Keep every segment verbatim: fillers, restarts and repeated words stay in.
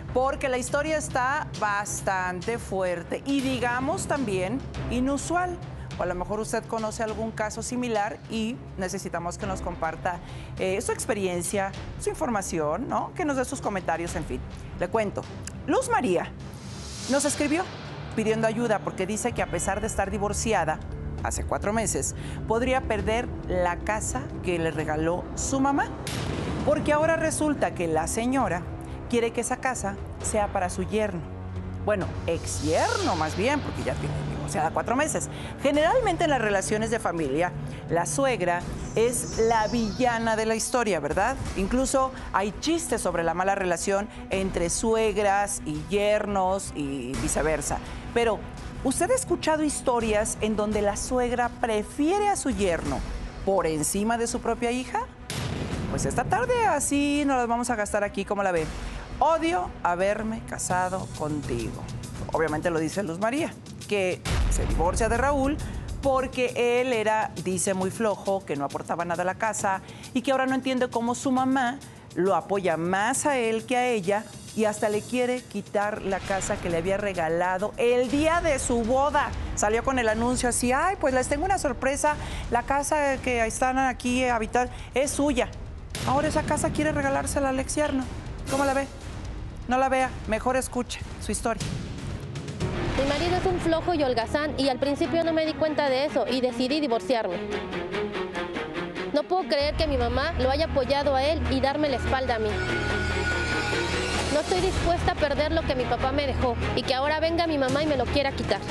porque la historia está bastante fuerte y digamos también inusual. O a lo mejor usted conoce algún caso similar y necesitamos que nos comparta eh, su experiencia, su información, ¿no? Que nos dé sus comentarios, en fin. Le cuento. Luz María nos escribió pidiendo ayuda porque dice que a pesar de estar divorciada hace cuatro meses, podría perder la casa que le regaló su mamá. Porque ahora resulta que la señora quiere que esa casa sea para su yerno. Bueno, ex yerno más bien, porque ya tiene divorciada cuatro meses. Generalmente en las relaciones de familia, la suegra es la villana de la historia, ¿verdad? Incluso hay chistes sobre la mala relación entre suegras y yernos y viceversa. Pero, ¿usted ha escuchado historias en donde la suegra prefiere a su yerno por encima de su propia hija? Pues esta tarde así nos las vamos a gastar aquí, ¿cómo la ve? Odio haberme casado contigo. Obviamente lo dice Luz María, que se divorcia de Raúl porque él era, dice, muy flojo, que no aportaba nada a la casa y que ahora no entiende cómo su mamá lo apoya más a él que a ella y hasta le quiere quitar la casa que le había regalado el día de su boda. Salió con el anuncio así, ay, pues les tengo una sorpresa, la casa que están aquí habitando es suya. Ahora esa casa quiere regalársela al ex yerno. ¿Cómo la ve? No la vea, mejor escuche su historia. Mi marido es un flojo y holgazán y al principio no me di cuenta de eso y decidí divorciarme. No puedo creer que mi mamá lo haya apoyado a él y darme la espalda a mí. No estoy dispuesta a perder lo que mi papá me dejó y que ahora venga mi mamá y me lo quiera quitar.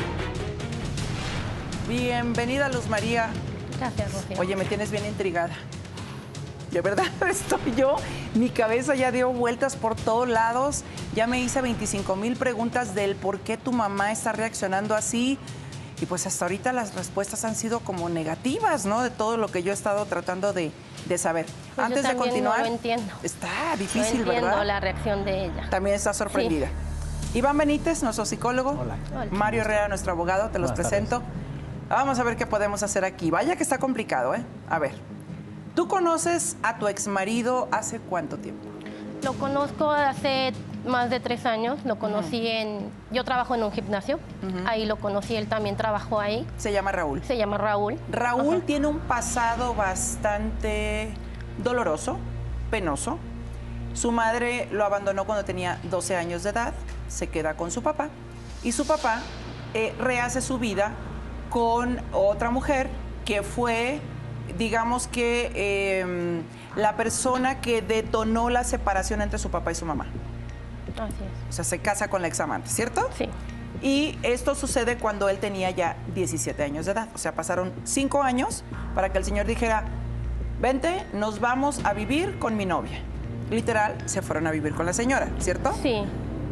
Bienvenida, Luz María. Gracias, Rocío. Oye, me tienes bien intrigada. De verdad estoy yo, mi cabeza ya dio vueltas por todos lados, ya me hice veinticinco mil preguntas del por qué tu mamá está reaccionando así y pues hasta ahorita las respuestas han sido como negativas, ¿no? De todo lo que yo he estado tratando de, de saber. Pues Antes yo de continuar, no lo entiendo. Está difícil, no entiendo ¿verdad? la reacción de ella. También está sorprendida. Sí. Iván Benítez, nuestro psicólogo. Hola. Hola. Mario Herrera, nuestro abogado, te los Buenas presento. tardes. Vamos a ver qué podemos hacer aquí. Vaya que está complicado, ¿eh? A ver. ¿Tú conoces a tu exmarido hace cuánto tiempo? Lo conozco hace más de tres años. Lo conocí uh-huh. en... Yo trabajo en un gimnasio. Uh-huh. Ahí lo conocí, él también trabajó ahí. Se llama Raúl. Se llama Raúl. Raúl uh-huh. tiene un pasado bastante doloroso, penoso. Su madre lo abandonó cuando tenía doce años de edad. Se queda con su papá. Y su papá eh, rehace su vida con otra mujer que fue... digamos que eh, la persona que detonó la separación entre su papá y su mamá. Así es. O sea, se casa con la examante, ¿cierto? Sí. Y esto sucede cuando él tenía ya diecisiete años de edad. O sea, pasaron cinco años para que el señor dijera, vente, nos vamos a vivir con mi novia. Literal, se fueron a vivir con la señora, ¿cierto? Sí.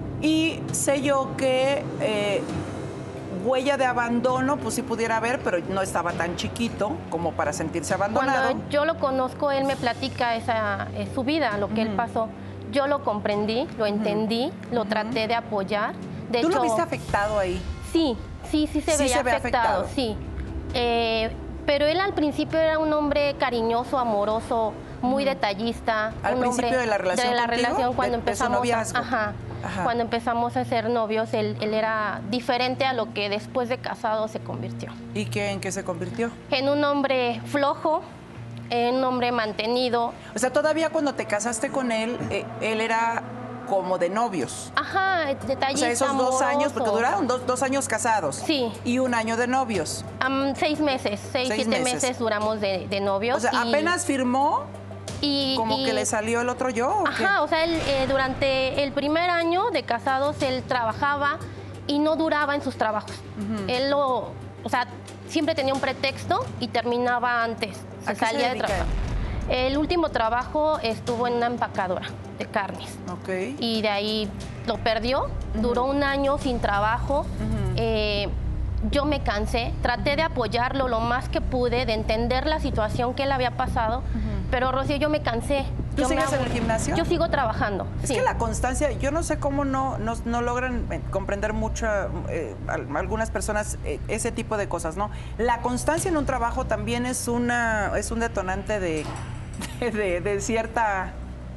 Y sé yo que... Eh, huella de abandono, pues sí pudiera haber, pero no estaba tan chiquito como para sentirse abandonado. Cuando yo lo conozco, él me platica esa, eh, su vida, lo que uh-huh. él pasó. Yo lo comprendí, lo entendí, uh-huh. lo traté de apoyar. De ¿Tú hecho, lo viste afectado ahí? Sí, sí, sí se sí veía se ve afectado, afectado, sí. Eh, pero él al principio era un hombre cariñoso, amoroso, muy uh-huh. detallista. ¿Al un principio hombre de la relación De la contigo? relación cuando de, de empezamos noviazgo. a, ajá, Ajá. Cuando empezamos a ser novios, él, él era diferente a lo que después de casado se convirtió. ¿Y qué, en qué se convirtió? En un hombre flojo, en un hombre mantenido. O sea, todavía cuando te casaste con él, eh, él era como de novios. Ajá, detallista, o sea, esos amoroso. dos años, porque duraron dos, dos años casados. Sí. Y un año de novios. Um, seis meses, seis, seis siete meses. meses duramos de, de novios. O sea, y... apenas firmó... Y, ¿Como y, que le salió el otro yo? ¿o ajá, qué? o sea, él, eh, durante el primer año de casados, él trabajaba y no duraba en sus trabajos. Uh-huh. Él lo, o sea, siempre tenía un pretexto y terminaba antes. Se salía de trabajar. El último trabajo estuvo en una empacadora de carnes. Okay. Y de ahí lo perdió, uh-huh. duró un año sin trabajo. Uh-huh. eh, yo me cansé, traté de apoyarlo lo más que pude, de entender la situación que él había pasado, uh-huh. pero Rocío, yo me cansé. ¿Tú yo sigues me en el gimnasio? Yo sigo trabajando. Es sí. que la constancia, yo no sé cómo no, no, no logran comprender mucho, eh, algunas personas, eh, ese tipo de cosas, ¿no? La constancia en un trabajo también es, una, es un detonante de, de, de cierta...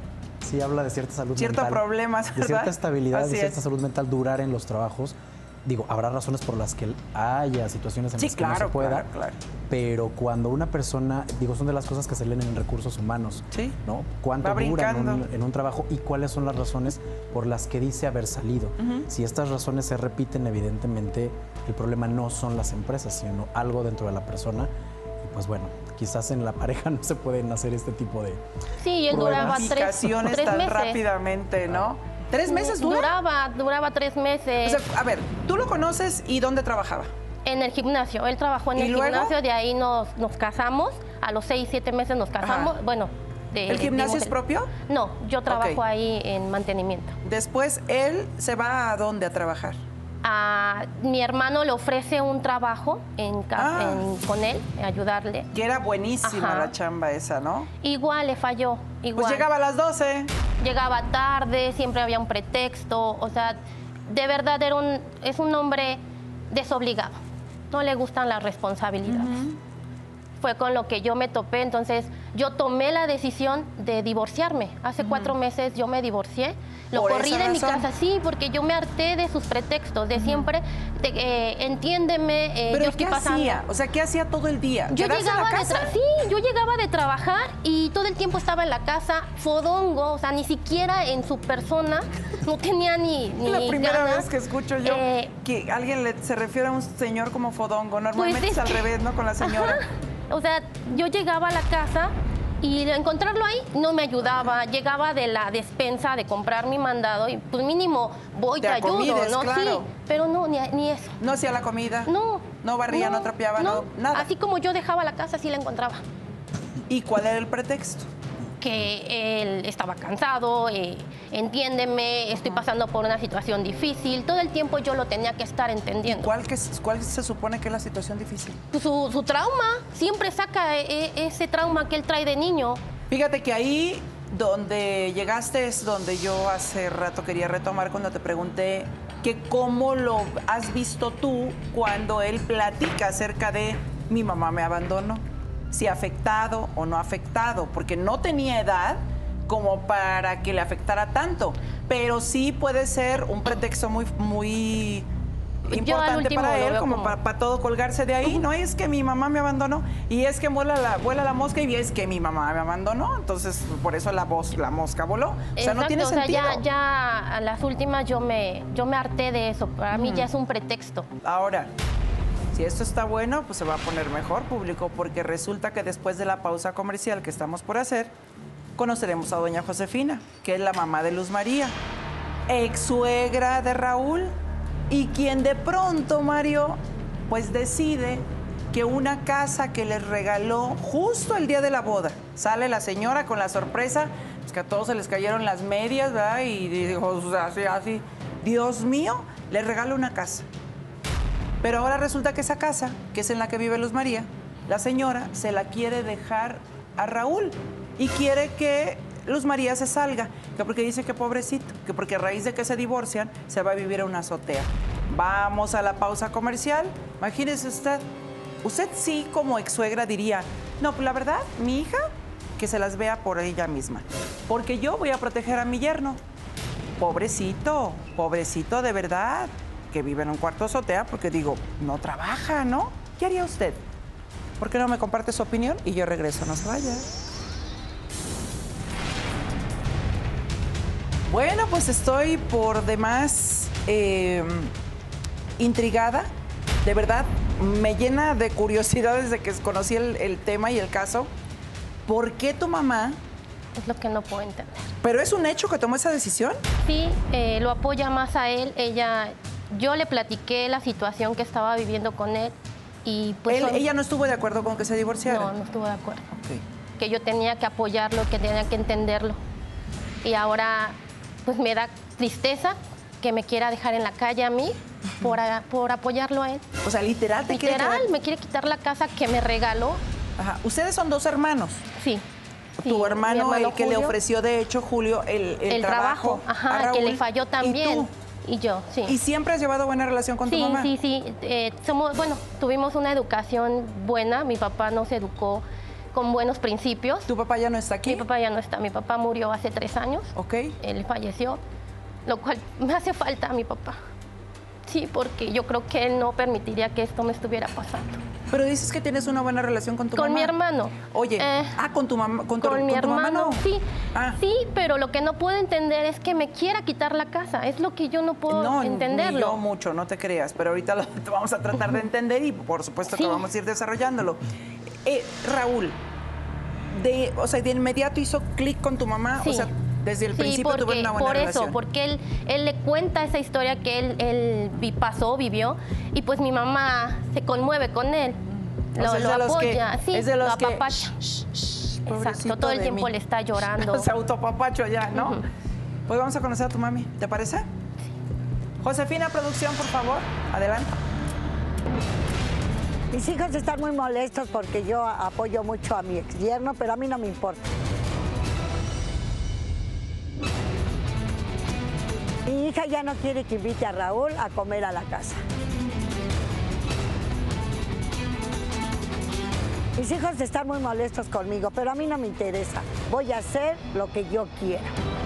sí habla de cierta salud Cierto mental. problemas, ¿verdad? De cierta estabilidad, Así de cierta es. salud mental, durar en los trabajos. Digo, habrá razones por las que haya situaciones en Sí, las que claro, no se pueda, claro, claro. pero cuando una persona, digo, son de las cosas que se leen en recursos humanos, Sí. ¿no? ¿Cuánto Va dura en brincando. un, en un trabajo y cuáles son las razones por las que dice haber salido? Ujú. Si estas razones se repiten, evidentemente el problema no son las empresas, sino algo dentro de la persona. Y pues bueno, quizás en la pareja no se pueden hacer este tipo de Sí, él duraba tres, Ramificaciones tres tan meses. rápidamente, ¿no? ¿Tres meses dura? Duraba, duraba tres O meses. sea, a ver, tú lo conoces y ¿dónde trabajaba? En el gimnasio, él trabajó en ¿Y el luego? gimnasio, de ahí nos, nos casamos, a los seis, siete meses nos casamos, Ajá. bueno. de- ¿El gimnasio dimos es propio? No, yo trabajo Ok. ahí en mantenimiento. Después, él se va a dónde a trabajar. A mi hermano le ofrece un trabajo en, ca- Ah. en- con él, ayudarle. Que era buenísima Ajá. la chamba esa, ¿no? Igual le falló, igual. Pues llegaba a las doce. Llegaba tarde, siempre había un pretexto, o sea, de verdad era un, es un hombre desobligado, no le gustan las responsabilidades. Fue con lo que yo me topé, entonces yo tomé la decisión de divorciarme. Hace cuatro meses yo me divorcié, lo ¿Por corrí esa de mi razón? casa, sí, porque yo me harté de sus pretextos, de siempre, de, eh, entiéndeme, eh, ¿Pero yo qué estoy pasando. hacía? O sea, ¿qué hacía todo el día? Yo ¿Quedarse en la llegaba de casa? tra- sí, yo llegaba de trabajar y todo el tiempo estaba en la casa, fodongo, o sea, ni siquiera en su persona, no tenía ni, ni Es la primera ganas. vez que escucho yo Eh, que alguien le- se refiere a un señor como fodongo. Normalmente Pues es, es al que- revés, ¿no? Con la señora. Ajá. O sea, yo llegaba a la casa y encontrarlo ahí no me ayudaba. Llegaba de la despensa de comprar mi mandado y pues mínimo voy, Te te, ayudo, acomides, ¿no? claro. Sí, pero no, ni, ni eso. No hacía la comida. No. No barría, no, trapeaba, no, nada. Así como yo dejaba la casa, así la encontraba. ¿Y cuál era el pretexto? Que él estaba cansado, eh, entiéndeme, estoy pasando por una situación difícil. Todo el tiempo yo lo tenía que estar entendiendo. ¿Cuál, que, ¿Cuál se supone que es la situación difícil? Su, su trauma, siempre saca eh, ese trauma que él trae de niño. Fíjate que ahí donde llegaste es donde yo hace rato quería retomar cuando te pregunté que cómo lo has visto tú cuando él platica acerca de mi mamá me abandonó. Si afectado o no afectado, porque no tenía edad como para que le afectara tanto, pero sí puede ser un pretexto muy, muy Yo al importante último para lo él, veo como, como- para, para todo colgarse de ahí. No es que mi mamá me abandonó y es que vuela la, vuela la mosca y es que mi mamá me abandonó, entonces por eso la, voz, la mosca voló. O sea, no Exacto, tiene o sea, sentido. ya, ya a las últimas yo me, yo me harté de eso. Para mí ya es un pretexto. Ahora, si esto está bueno, pues se va a poner mejor, público, porque resulta que después de la pausa comercial que estamos por hacer, conoceremos a doña Josefina, que es la mamá de Luz María, ex suegra de Raúl, y quien de pronto, Mario, pues decide que una casa que les regaló justo el día de la boda, sale la señora con la sorpresa, pues que a todos se les cayeron las medias, ¿verdad? Y dijo, o sea, así, así, Dios mío, les regala una casa. Pero ahora resulta que esa casa, que es en la que vive Luz María, la señora se la quiere dejar a Raúl y quiere que Luz María se salga, que porque dice que pobrecito, que porque a raíz de que se divorcian se va a vivir a una azotea. Vamos a la pausa comercial. Imagínese usted, usted sí como ex suegra diría, no, pues la verdad, mi hija, que se las vea por ella misma, porque yo voy a proteger a mi yerno. Pobrecito, pobrecito de verdad, que vive en un cuarto azotea, porque digo, no trabaja, ¿no? ¿Qué haría usted? ¿Por qué no me comparte su opinión? Y yo regreso, no se vaya. Bueno, pues estoy por demás eh, intrigada. De verdad, me llena de curiosidad desde que conocí el, el tema y el caso. ¿Por qué tu mamá? Es lo que no puedo entender. ¿Pero es un hecho que tomó esa decisión? Sí, eh, lo apoya más a él. Ella, yo le platiqué la situación que estaba viviendo con él y pues Él- son- ella no estuvo de acuerdo con que se divorciara. no, no estuvo de acuerdo. Ok. Que yo tenía que apoyarlo, que tenía que entenderlo. Y ahora pues me da tristeza que me quiera dejar en la calle a mí por, a- por apoyarlo a él. O sea, literal te quiere Literal, quedar- me quiere quitar la casa que me regaló. Ajá. Ustedes son dos hermanos. Sí. sí, Tu mi hermano, el que le Julio, ofreció, de hecho, Julio, el, el, el trabajo, a ajá, que le Raúl, falló y también. tú. Y yo, sí. ¿Y siempre has llevado buena relación con tu Sí, mamá? sí, sí. Eh, somos, bueno, tuvimos una educación buena. Mi papá nos educó con buenos principios. ¿Tu papá ya no está aquí? Mi papá ya no está. Mi papá murió hace tres años. Ok. Él falleció, lo cual me hace falta a mi papá. Sí, porque yo creo que él no permitiría que esto me estuviera pasando. Pero dices que tienes una buena relación con tu Con mamá. mi hermano. Oye, Eh, ah, con tu mamá, con, tu- Con mi con tu mamá hermano, no. sí. Ah. Sí, pero lo que no puedo entender es que me quiera quitar la casa. Es lo que yo no puedo No, entenderlo. ni yo mucho, no te creas, pero ahorita lo vamos a tratar de entender y por supuesto Sí. que vamos a ir desarrollándolo. Eh, Raúl, de, o sea, de inmediato hizo clic con tu mamá, Sí. o sea, desde el Sí, principio porque, tuvieron una buena por relación. eso, porque él, él le cuenta esa historia que él, él vi- pasó, vivió, y pues mi mamá se conmueve con él. O Lo, sea, es lo de los que- apoya, sí, es de los lo que- apapacha. Pobrecito Exacto, todo el de tiempo mí. le está llorando. Se autopapacho ya, ¿no? Ujú. Pues vamos a conocer a tu mami, ¿te parece? Sí. Josefina, producción, por favor, adelante. Mis hijos están muy molestos porque yo apoyo mucho a mi ex yerno, pero a mí no me importa. Mi hija ya no quiere que invite a Raúl a comer a la casa. Mis hijos están muy molestos conmigo, pero a mí no me interesa. Voy a hacer lo que yo quiera.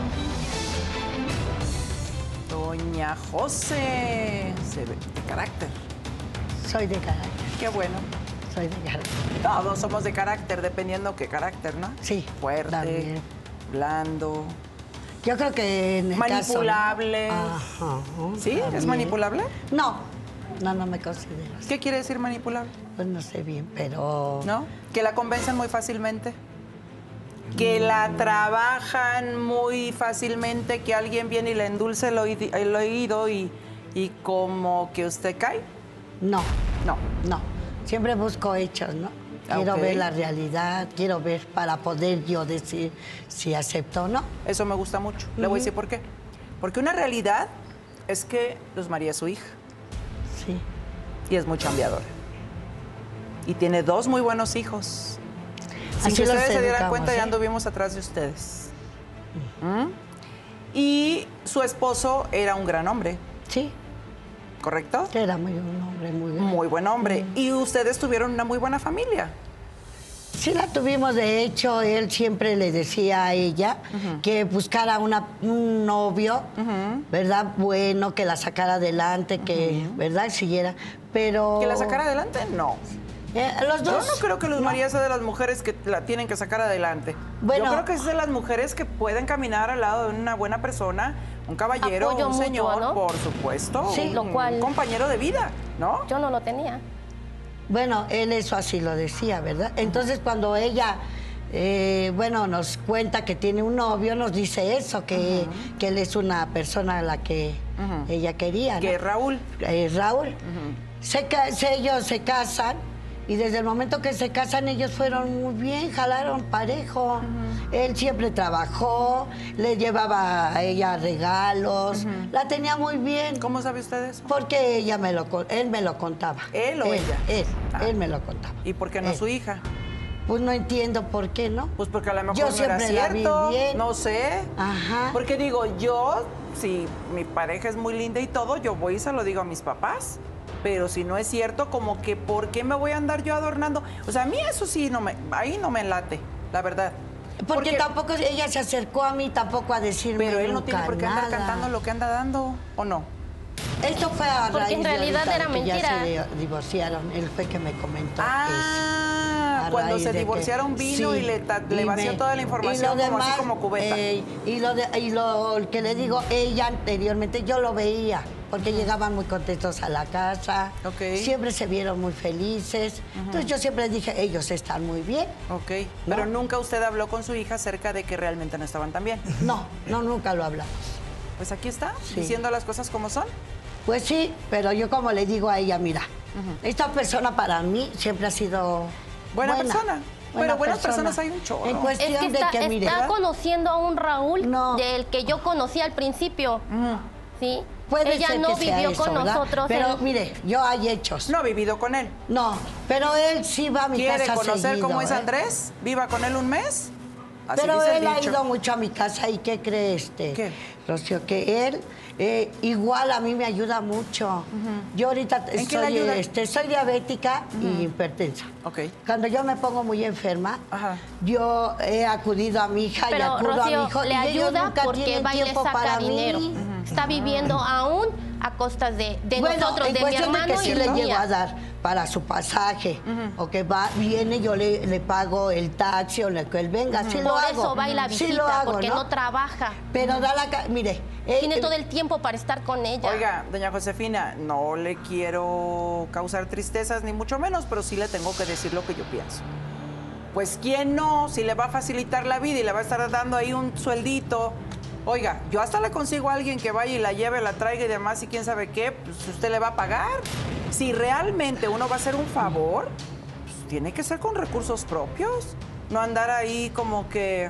Doña José, se ve de carácter. Soy de carácter, Qué bueno. soy de carácter. Todos somos de carácter, dependiendo qué carácter, ¿no? Sí, Fuerte, también. blando. Yo creo que en el Manipulable. caso... Ajá, ¿Sí? ¿Es también. manipulable? No, no, no me considero así. ¿Qué quiere decir manipulable? Pues no sé bien, pero... ¿No? Que la convencen muy fácilmente. Que la trabajan muy fácilmente, que alguien viene y le endulce el, oídi- el oído y, y como que usted cae. No, No. no. Siempre busco hechos, ¿no? Quiero Ok. ver la realidad, quiero ver para poder yo decir si acepto o no. Eso me gusta mucho. Le voy a decir por qué. Porque una realidad es que Luz María es su hija Sí. y es muy chambeadora. Y tiene dos muy buenos hijos. Sin Así que los ustedes se dieran educamos, cuenta, ¿eh? ya anduvimos atrás de ustedes. ¿Mm? Y su esposo era un gran hombre, Sí, ¿correcto? era muy un hombre muy grande. Muy buen hombre. Y ustedes tuvieron una muy buena familia. Sí la tuvimos, de hecho, él siempre le decía a ella que buscara una, un novio, ¿verdad? Bueno, que la sacara adelante, que, ¿verdad? Siguiera, pero... ¿Que la sacara adelante? No. Eh, los Yo dos. no creo que Luz no. María sea de las mujeres que la tienen que sacar adelante. Bueno. Yo creo que es de las mujeres que pueden caminar al lado de una buena persona, un caballero, Apoyo un mutuo, señor, ¿no? por supuesto, Sí. un, Lo cual- un compañero de vida, ¿no? Yo no lo tenía. Bueno, él eso así lo decía, ¿verdad? Entonces cuando ella, eh, bueno, nos cuenta que tiene un novio, nos dice eso, que, que él es una persona a la que Ujú. ella quería, ¿no? Que Raúl. Eh, Raúl. se, ca- se- ellos se casan y desde el momento que se casan ellos fueron muy bien, jalaron parejo. Él siempre trabajó, le llevaba a ella regalos, la tenía muy bien. ¿Cómo sabe usted eso? Porque ella me lo, con- él me lo contaba. ¿Él o ella? Él, Ah. él me lo contaba. ¿Y por qué no Él. su hija? Pues no entiendo por qué, ¿no? Pues porque a lo mejor Yo no era siempre la vi cierto, bien. no sé. Ajá. Porque digo, yo, si mi pareja es muy linda y todo, yo voy y se lo digo a mis papás. Pero si no es cierto, como que ¿por qué me voy a andar yo adornando? O sea, a mí eso sí, no me, ahí no me late, la verdad. Porque, tampoco ella se acercó a mí tampoco a decirme Pero él no nunca tiene por qué andar nada. cantando lo que anda dando, ¿o no? Esto fue a Porque raíz en de realidad ahorita era de que ya mentira. se di- divorciaron. Él fue que me comentó Ah, eso. A cuando raíz se de que- divorciaron vino sí, y le, ta- le y vació me- toda la y información lo como así demás, como cubeta. eh, y, lo de- y lo que le digo, ella anteriormente, yo lo veía, porque llegaban muy contentos a la casa. Ok. Siempre se vieron muy felices. Entonces yo siempre dije, ellos están muy bien. Ok, ¿No? pero nunca usted habló con su hija acerca de que realmente no estaban tan bien. No, no, nunca lo hablamos. Pues aquí está, Sí. diciendo las cosas como son. Pues sí, pero yo como le digo a ella, mira, esta persona para mí siempre ha sido Buena persona. Pero buenas persona. personas hay un chorro. En Es cuestión que de está, que, mire, está conociendo a un Raúl No. del que yo conocí al principio. ¿Sí? puede Ella ser no que sea vivió eso, con ¿verdad? nosotros. Pero él- mire, yo hay hechos. No ha vivido con él. No, pero él sí va a mi ¿Quiere casa conocer seguido, cómo es ¿eh? Andrés? ¿Viva con él un mes? Así Pero dice el él ha dicho. ido mucho a mi casa y ¿qué cree este? ¿Qué? Rocío, que él eh, igual a mí me ayuda mucho. Yo ahorita ¿En qué le soy, ayuda? este, soy diabética y hipertensa. Ok. Cuando yo me pongo muy enferma, Ajá. yo he acudido a mi hija y Pero acudo a Rocío, mi hijo le y ellos ayuda nunca porque tienen va y le tiempo saca para dinero. mí. Está viviendo aún a costas de, de Bueno, nosotros, en de mi cuestión de hermano que sí y le de llego mía. a dar para su pasaje, o que va, viene, yo le, le pago el taxi o le, que él venga, sí lo Por hago. eso va y la Sí visita, lo hago, porque no, trabaja. Pero da la... ca- Mire... eh, Tiene eh, todo el tiempo para estar con ella. Oiga, doña Josefina, no le quiero causar tristezas ni mucho menos, pero sí le tengo que decir lo que yo pienso. Pues quién no, si le va a facilitar la vida y le va a estar dando ahí un sueldito. Oiga, yo hasta le consigo a alguien que vaya y la lleve, la traiga y demás y quién sabe qué, pues usted le va a pagar. Si realmente uno va a hacer un favor, pues tiene que ser con recursos propios, no andar ahí como que...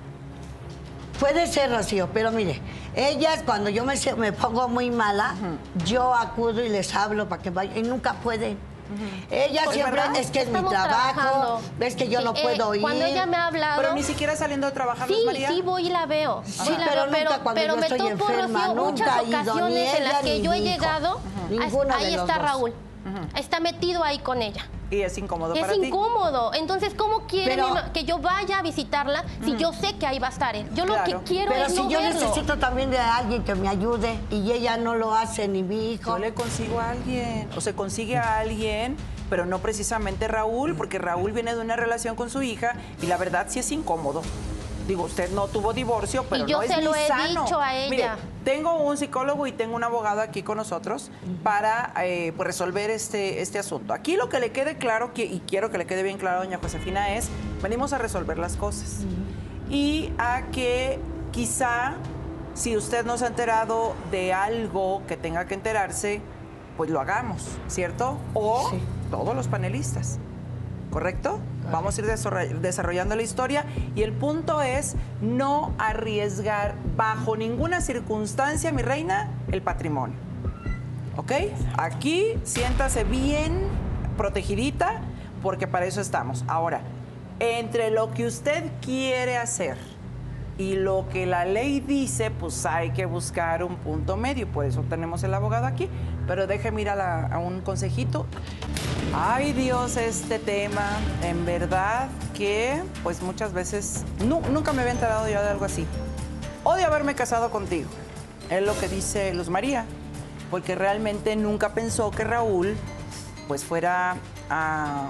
Puede ser, Rocío, pero mire, ellas cuando yo me, se- me pongo muy mala, yo acudo y les hablo para que vayan y nunca pueden. Ellas Pues, siempre, ¿verdad? es que es mi Estamos trabajo, trabajando. es que yo Sí, no eh, puedo ir. Cuando ella me ha hablado... Pero ni siquiera saliendo de trabajar, Sí, Luz María. sí voy y la veo. Sí, Voy y la pero veo, nunca cuando pero yo me estoy topo, enferma, Rocío, nunca muchas ha ido, ni ocasiones en ella las que ni yo he mi hijo. llegado, Ujú. Ninguno ahí de los está dos. Raúl. Está metido ahí con ella. Y es incómodo Es para ti. incómodo. Entonces, ¿cómo quiere Pero- mi ma- que yo vaya a visitarla si yo sé que ahí va a estar él? Yo lo Claro. que quiero Pero es si no yo verlo. necesito también de alguien que me ayude y ella no lo hace, ni mi hijo. Yo le consigo a alguien, o se consigue a alguien, pero no precisamente Raúl, porque Raúl viene de una relación con su hija y la verdad sí es incómodo. Digo, usted no tuvo divorcio, pero Y yo no es se ni lo he sano. dicho a ella. Mire, tengo un psicólogo y tengo un abogado aquí con nosotros para eh, pues resolver este, este asunto. Aquí lo que le quede claro, que, y quiero que le quede bien claro, doña Josefina, es venimos a resolver las cosas. Y a que quizá, si usted no se ha enterado de algo que tenga que enterarse, pues lo hagamos, ¿cierto? O Sí. todos los panelistas. ¿Correcto? Vamos a ir desarroll- desarrollando la historia y el punto es no arriesgar bajo ninguna circunstancia, mi reina, el patrimonio. ¿Ok? Aquí siéntase bien protegidita porque para eso estamos. Ahora, entre lo que usted quiere hacer y lo que la ley dice, pues hay que buscar un punto medio. Por eso tenemos el abogado aquí. Pero déjeme ir a, la- a un consejito. Ay, Dios, este tema, en verdad que, pues muchas veces, nu- nunca me había enterado yo de algo así. Odio haberme casado contigo, es lo que dice Luz María, porque realmente nunca pensó que Raúl, pues fuera a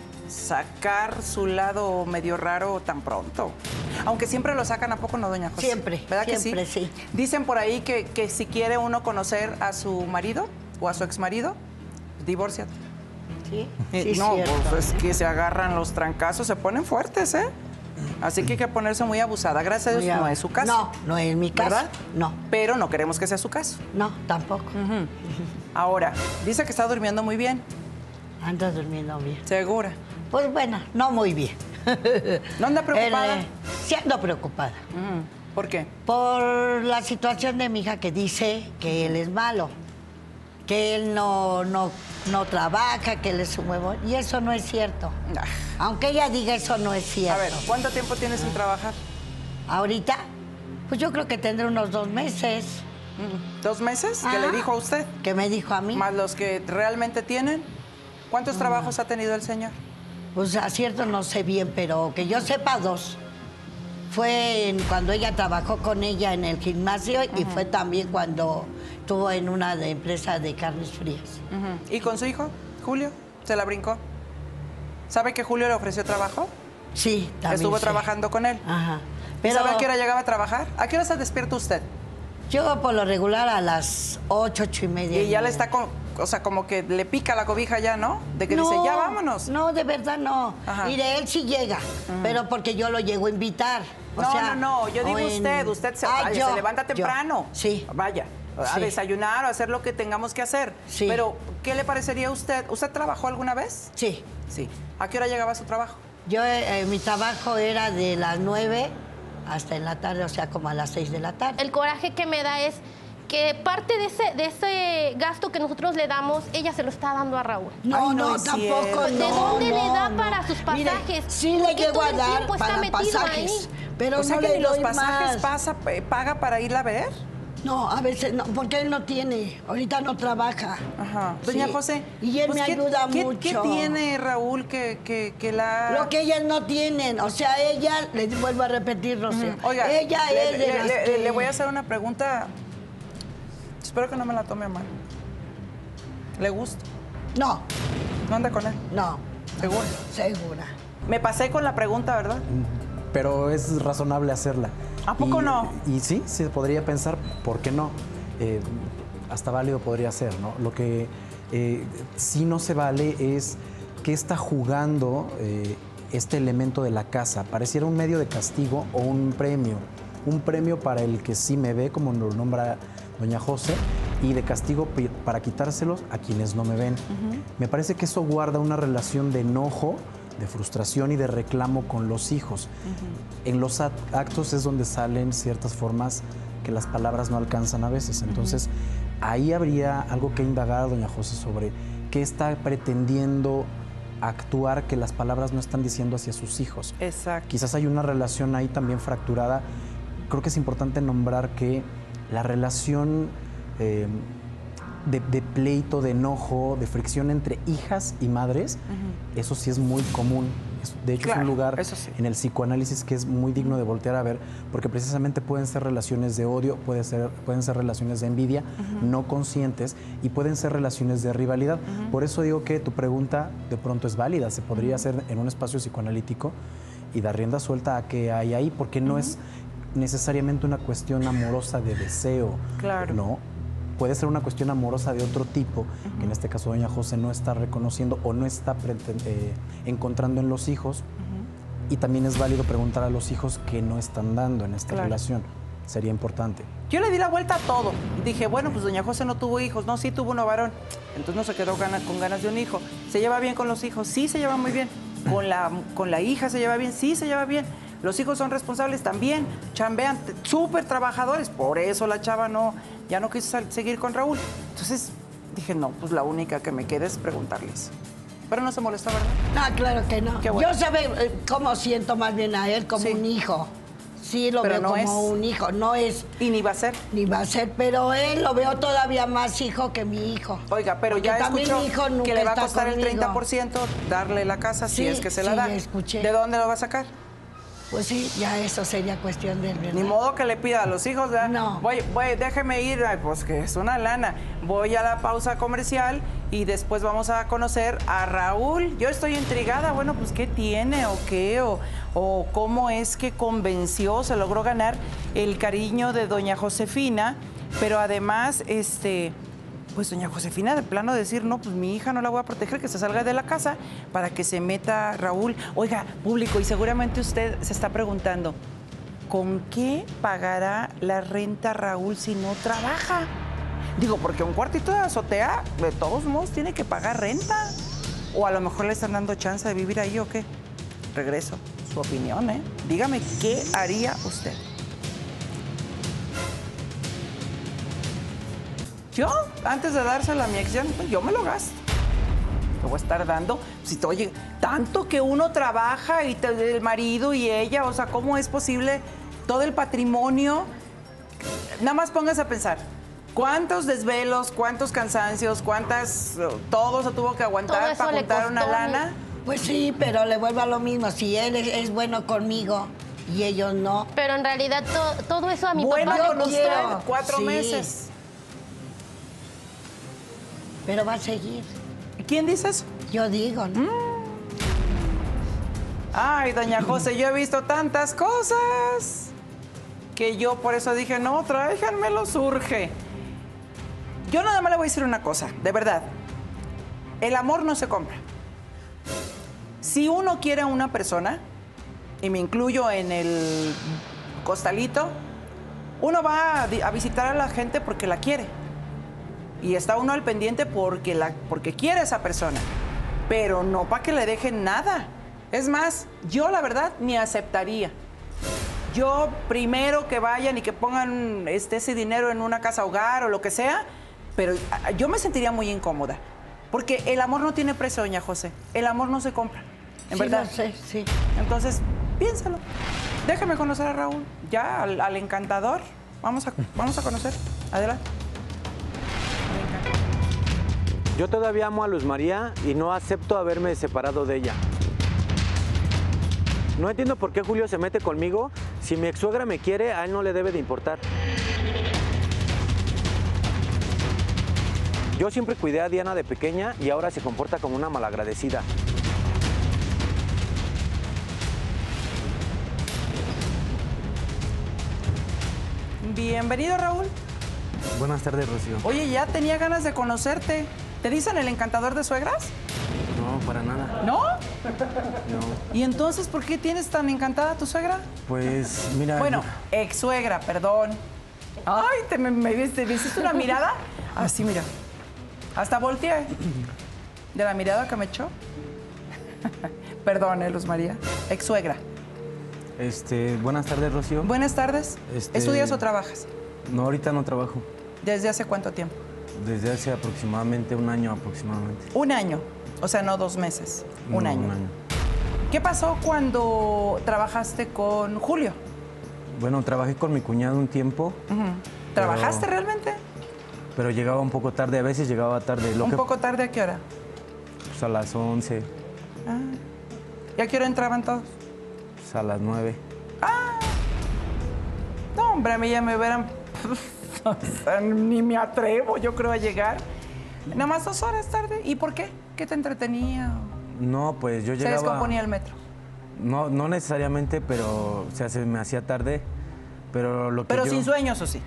sacar su lado medio raro tan pronto. Aunque siempre lo sacan, ¿a poco no, doña José? Siempre, ¿Verdad siempre, que sí? sí. Dicen por ahí que, que si quiere uno conocer a su marido o a su exmarido, divórciate. Sí, Eh, sí, no, cierto. pues es que se agarran los trancazos, se ponen fuertes, ¿eh? Así que hay que ponerse muy abusada. Gracias a Dios, Muy no ab- es su caso. No, no es mi caso. ¿Verdad? No, Pero no queremos que sea su caso. no, tampoco. Ahora, dice que está durmiendo muy bien. Ando durmiendo bien. ¿Segura? Pues bueno, no muy bien. ¿No anda preocupada? Él, eh, sí ando preocupada. Ujú. ¿Por qué? Por la situación de mi hija que dice que él es malo, que él no, no, no trabaja, que él es un huevón. Y eso no es cierto. Ah. Aunque ella diga eso no es cierto. A ver, ¿cuánto tiempo tienes sin trabajar? Ahorita, pues yo creo que tendré unos dos meses. Mm, ¿Dos meses? ¿Qué Ah. le dijo a usted? Que me dijo a mí. Más los que realmente tienen. ¿Cuántos trabajos ha tenido el señor? Pues a cierto no sé bien, pero que yo sepa dos. Fue en- cuando ella trabajó con ella en el gimnasio y fue también cuando estuvo en una de empresa de carnes frías. Ujú. ¿Y con su hijo, Julio? ¿Se la brincó? ¿Sabe que Julio le ofreció trabajo? Sí, también. Estuvo sé. trabajando con él. Ajá. Pero... Pero ¿Sabe a qué hora llegaba a trabajar? ¿A qué hora se despierta usted? yo por lo regular a las ocho, ocho y media. Y ya le nueve. está, con, o sea, como que le pica la cobija ya, ¿no? De que dice, ya vámonos. No, de verdad no. Ajá. Mire, él sí llega, pero porque yo lo llego a invitar. O no, sea, no, no, yo o digo en- usted, usted se, Ah, vaya, yo, se levanta yo. temprano. Sí. Vaya, a Sí. desayunar o a hacer lo que tengamos que hacer. Sí. Pero, ¿qué le parecería a usted? ¿Usted trabajó alguna vez? Sí. Sí. ¿A qué hora llegaba a su trabajo? Yo, eh, mi trabajo era de las nueve hasta en la tarde, o sea, como a las seis de la tarde. El coraje que me da es que parte de ese, de ese gasto que nosotros le damos, ella se lo está dando a Raúl. No, Ay, no no, es tampoco, cierto. no. ¿De dónde le no, da no. para sus Mire, pasajes? sí le Porque llego todo a el dar tiempo está para metido pasajes, ahí. Pero o sea no que le ni los doy pasajes más. pasa, eh, paga para irla a ver. No, a veces no, porque él no tiene, ahorita no trabaja. Ajá. Doña Sí. José. Y él pues, me ¿qué- ayuda qué, mucho. ¿Qué tiene Raúl que, que, que la...? Lo que ellas no tienen, o sea, ella, les vuelvo a repetir, Rocío, Oiga, ella le, es de le- las le- que... le voy a hacer una pregunta. Espero que no me la tome a mal. ¿Le gusta? No, ¿No anda con él? no. ¿Segura? Segura. Me pasé con la pregunta, ¿verdad? Pero es razonable hacerla. ¿A poco Y- no? Y sí, se podría pensar, ¿por qué no? Eh, hasta válido podría ser, ¿no? Lo que eh, sí no se vale es que está jugando eh, este elemento de la casa. Pareciera un medio de castigo o un premio. Un premio para el que sí me ve, como lo nombra doña José, y de castigo pi- para quitárselos a quienes no me ven. Me parece que eso guarda una relación de enojo, de frustración y de reclamo con los hijos. En los act- actos es donde salen ciertas formas que las palabras no alcanzan a veces. Entonces, ahí habría algo que indagar, doña José, sobre qué está pretendiendo actuar que las palabras no están diciendo hacia sus hijos. Exacto. Quizás hay una relación ahí también fracturada. Creo que es importante nombrar que la relación eh, de, de pleito, de enojo, de fricción entre hijas y madres, eso sí es muy común. Es- de hecho, Claro, es un lugar eso sí. en el psicoanálisis que es muy digno de voltear a ver, porque precisamente pueden ser relaciones de odio, puede ser, pueden ser relaciones de envidia, no conscientes, y pueden ser relaciones de rivalidad. Por eso digo que tu pregunta de pronto es válida, se podría hacer en un espacio psicoanalítico y dar rienda suelta a qué hay ahí, porque no es necesariamente una cuestión amorosa de deseo, Claro. ¿no? Puede ser una cuestión amorosa de otro tipo, que en este caso doña José no está reconociendo o no está preten- eh, encontrando en los hijos. Y también es válido preguntar a los hijos qué no están dando en esta Claro. relación. Sería importante. Yo le di la vuelta a todo. Dije, bueno, pues doña José no tuvo hijos. No, sí tuvo uno varón. Entonces no se quedó gana- con ganas de un hijo. ¿Se lleva bien con los hijos? Sí, se lleva muy bien. ¿Con la, con la hija se lleva bien? Sí, se lleva bien. Los hijos son responsables también. Chambean, t- súper trabajadores. Por eso la chava no, ya no quiso sal- seguir con Raúl. Entonces dije, no, pues la única que me queda es preguntarles. Pero no se molestó, ¿verdad? No, claro que no. Qué bueno. Yo sabe eh, cómo siento más bien a él, como Sí. un hijo. Sí, lo Pero veo no como es. un hijo. No es, Y ni va a ser. ni va a ser, pero él lo veo todavía más hijo que mi hijo. Oiga, pero Porque ya también escuchó mi hijo nunca que le va a está costar el conmigo. treinta por ciento darle la casa si Sí, es que se la sí, da. escuché. ¿De dónde lo va a sacar? Pues sí, ya eso sería cuestión de él, ¿verdad? Ni modo que le pida a los hijos, ¿verdad? No. Voy, voy, déjeme ir, ay, pues que es una lana. Voy a la pausa comercial y después vamos a conocer a Raúl. Yo estoy intrigada, bueno, pues ¿qué tiene o qué? O, o cómo es que convenció, se logró ganar el cariño de doña Josefina, pero además, este... Pues doña Josefina de plano decir, no, pues mi hija no la voy a proteger, que se salga de la casa para que se meta Raúl. Oiga, público, y seguramente usted se está preguntando, ¿con qué pagará la renta Raúl si no trabaja? Digo, porque un cuartito de azotea, de todos modos, tiene que pagar renta. O a lo mejor le están dando chance de vivir ahí o qué. Regreso, su opinión, ¿eh? Dígame, ¿qué haría usted? Yo, antes de dársela a mi ex, ya, pues, yo me lo gasto. Lo voy a estar dando. Si te oye, tanto que uno trabaja y te- el marido y ella, o sea, ¿cómo es posible todo el patrimonio? Nada más póngase a pensar. ¿Cuántos desvelos, cuántos cansancios, cuántas... eh, todo se tuvo que Todo aguantar eso para le juntar costó una mi- lana? Pues sí, pero le vuelvo a lo mismo. Si él es, es bueno conmigo y ellos no. Pero en realidad to- todo eso a mi Bueno, papá yo le con costó. usted, quiero. cuatro Sí. meses. Pero va a seguir. ¿Quién dice eso? Yo digo, ¿no? Ay, doña José, yo he visto tantas cosas que yo por eso dije, no, tráiganmelo, surge. Yo nada más le voy a decir una cosa, de verdad. El amor no se compra. Si uno quiere a una persona, y me incluyo en el costalito, uno va a, di- a visitar a la gente porque la quiere. Y está uno al pendiente porque, la, porque quiere a esa persona. Pero no para que le dejen nada. Es más, yo la verdad ni aceptaría. Yo primero que vayan y que pongan este, ese dinero en una casa hogar o lo que sea, pero ah, yo me sentiría muy incómoda. Porque el amor no tiene precio, doña José. El amor no se compra, en Sí, verdad. lo sé, sí. Entonces, piénsalo. Déjame conocer a Raúl, ya, al, al encantador. Vamos a, vamos a conocer. Adelante. Yo todavía amo a Luz María y no acepto haberme separado de ella. No entiendo por qué Julio se mete conmigo. Si mi ex-suegra me quiere, a él no le debe de importar. Yo siempre cuidé a Diana de pequeña y ahora se comporta como una malagradecida. Bienvenido, Raúl. Buenas tardes, Rocío. Oye, ya tenía ganas de conocerte. ¿Te dicen el encantador de suegras? No, para nada. ¿No? No. ¿Y entonces por qué tienes tan encantada a tu suegra? Pues, mira... Bueno, ex suegra, perdón. Ay, te me, me viste, ¿me hiciste una mirada? Así, mira. Hasta volteé. De la mirada que me echó. Perdón, eh, Luz María. Ex suegra. Este, buenas tardes, Rocío. Buenas tardes. Este- ¿Estudias o trabajas? No, ahorita no trabajo. ¿Desde hace cuánto tiempo? Desde hace aproximadamente un año aproximadamente. Un año. O sea, no dos meses. Un No, año. Un año. ¿Qué pasó cuando trabajaste con Julio? Bueno, trabajé con mi cuñado un tiempo, Ujú. ¿Trabajaste Pero- realmente? pero llegaba un poco tarde, a veces llegaba tarde. Lo Un que, poco tarde, ¿a qué hora? pues, a las once, Ah. ¿Y a qué hora entraban todos? pues, a las nueve. No, hombre, a mí ya me hubieran... O sea, ni me atrevo, yo creo, a llegar. Nada más dos horas tarde. ¿Y por qué? ¿Qué te entretenía? No, pues yo Se llegaba... descomponía el metro. No, no necesariamente, pero o sea, se me hacía tarde. Pero lo que Pero yo... sin sueños, ¿o sí?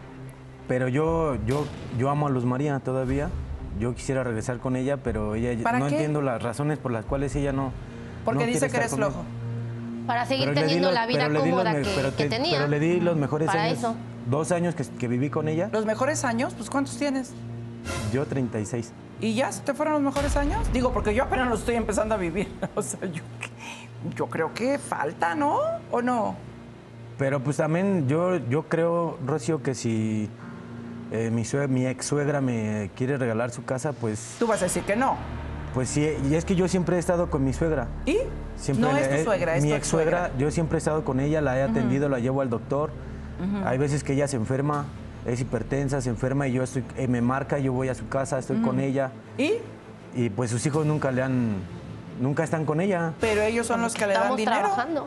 Pero yo, yo, yo amo a Luz María todavía. Yo quisiera regresar con ella, pero ella... ¿Para no qué? entiendo las razones por las cuales ella no... Porque no dice quiere que eres estar conmigo. flojo. Para seguir Pero le di teniendo los- la vida pero le di los cómoda me- que, pero que te- tenía. Pero le di los mejores Para años. eso. Dos años que, que viví con ella. ¿Los mejores años? Pues, ¿cuántos tienes? Yo treinta y seis. ¿Y ya se te fueron los mejores años? Digo, porque yo apenas los estoy empezando a vivir. O sea, yo, yo creo que falta, ¿no? ¿O no? Pero pues también yo, yo creo, Rocío, que si eh, mi, sue- mi ex suegra me quiere regalar su casa, pues, Tú vas a decir que no. pues sí. Y es que yo siempre he estado con mi suegra. ¿Y? Siempre no le- es tu eh, suegra, es mi tu ex suegra. Yo siempre he estado con ella, la he atendido, la llevo al doctor. Hay veces que ella se enferma, es hipertensa, se enferma y yo estoy, eh, me marca, yo voy a su casa, estoy con ella. ¿Y? Y pues sus hijos nunca le han, nunca están con ella. Pero ellos son los que le dan Estamos dinero. trabajando.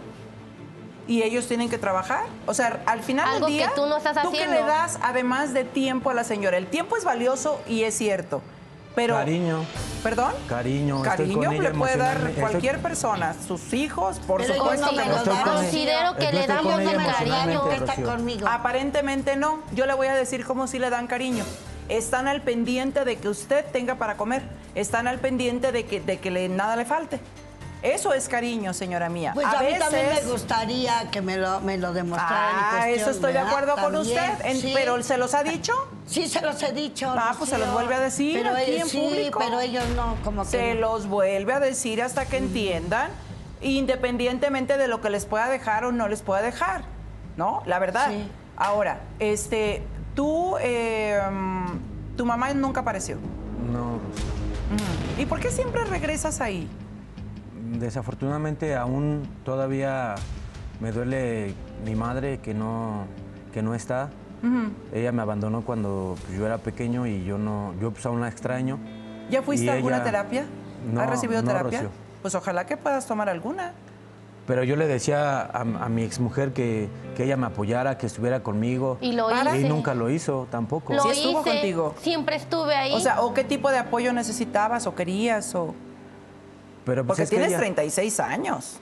Y ellos tienen que trabajar. O sea, al final Algo del día, que tú no estás ¿tú haciendo. qué le das además de tiempo a la señora? El tiempo es valioso y es cierto. Pero, Cariño, ¿perdón? cariño, estoy Cariño con ella le puede dar emocionalmente, cualquier estoy- persona, sus hijos, por Pero yo supuesto no que me los lo estoy da. con- Considero que Yo le estoy con damos ella el cariño. emocionalmente, que está Rocío. conmigo. Aparentemente no. Yo le voy a decir cómo sí le dan cariño. Están al pendiente de que usted tenga para comer. Están al pendiente de que, de que le, nada le falte. Eso es cariño, señora mía. Pues a, mí veces... también me gustaría que me lo, me lo demostraran. en Ah, cuestión, eso estoy de ¿verdad? acuerdo con También, usted. En- sí. Pero ¿se los ha dicho? Sí, se los he dicho. Ah, pues se los Rocío. vuelve a decir pero aquí ellos- en sí, público. pero ellos no, como que Se no. los vuelve a decir hasta que entiendan, independientemente de lo que les pueda dejar o no les pueda dejar, ¿no? La verdad. Sí. Ahora, este, tú, eh, mm, tu mamá nunca apareció. No, ¿Y por qué siempre regresas ahí? desafortunadamente aún todavía me duele mi madre que no, que no está. Ella me abandonó cuando pues, yo era pequeño y yo no, yo pues aún la extraño. ¿Ya fuiste Y a alguna ella- terapia? No, ¿Has recibido no, terapia? Rocío. Pues ojalá que puedas tomar alguna. Pero yo le decía a, a mi exmujer que, que ella me apoyara, que estuviera conmigo. Y lo Para. hice. Y nunca lo hizo tampoco. Lo Sí estuvo hice. contigo. Siempre estuve ahí. O sea, ¿o qué tipo de apoyo necesitabas o querías? O... Pero pues Porque es que tienes ella- treinta y seis años.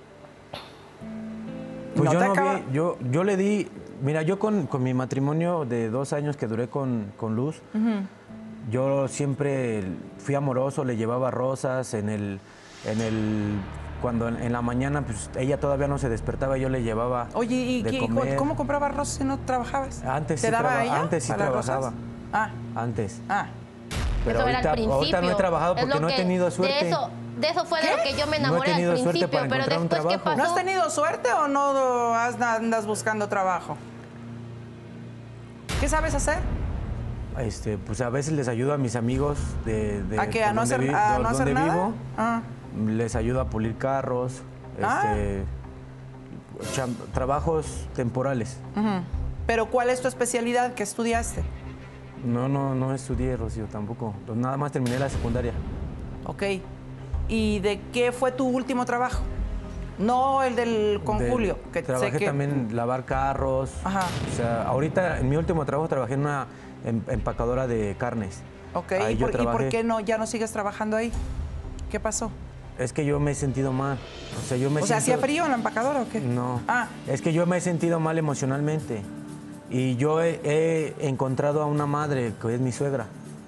Pues No yo te no acaba- vi, yo, yo le di, mira, yo con, con mi matrimonio de dos años que duré con, con Luz, yo siempre fui amoroso, le llevaba rosas en el, en el, cuando en, en la mañana, pues ella todavía no se despertaba, yo le llevaba Oye, ¿y de qué- comer. cómo comprabas rosas si no trabajabas? Antes ¿Te sí daba traba- ella antes sí para las trabajaba. rosas? Ah, Antes. ah. Pero Eso era al ahorita, principio. ahorita no he trabajado Es porque lo no he que- tenido suerte. De eso, de eso fue de ¿Qué? lo que yo me No he enamoré tenido al suerte principio, para pero encontrar un después, ¿qué trabajo. pasó? ¿No has tenido suerte o no has- andas buscando trabajo? ¿Qué sabes hacer? Este, pues a veces les ayudo a mis amigos de, de ¿A qué? ¿A por no donde hacer, vi- a do- no hacer donde nada? vivo. Ah. Les ayudo a pulir carros. Ah. Este, cham- trabajos temporales. Ujú. Pero ¿cuál es tu especialidad? ¿Qué estudiaste? No, no, no estudié, Rocío, tampoco. Nada más terminé la secundaria. Ok. ¿Y de qué fue tu último trabajo? No el del con De- Julio. Que trabajé sé que... también lavar carros. Ajá. O sea, ahorita en mi último trabajo trabajé en una em- empacadora de carnes. Ok, Ahí ¿y yo por, y por trabajé. qué no, ya no sigues trabajando ahí? ¿Qué pasó? Es que yo me he sentido mal. O sea, yo me O sea, ¿hacía siento- frío en la empacadora o qué? No. Ah, Es que yo me he sentido mal emocionalmente. Y yo he, he encontrado a una madre que es mi suegra.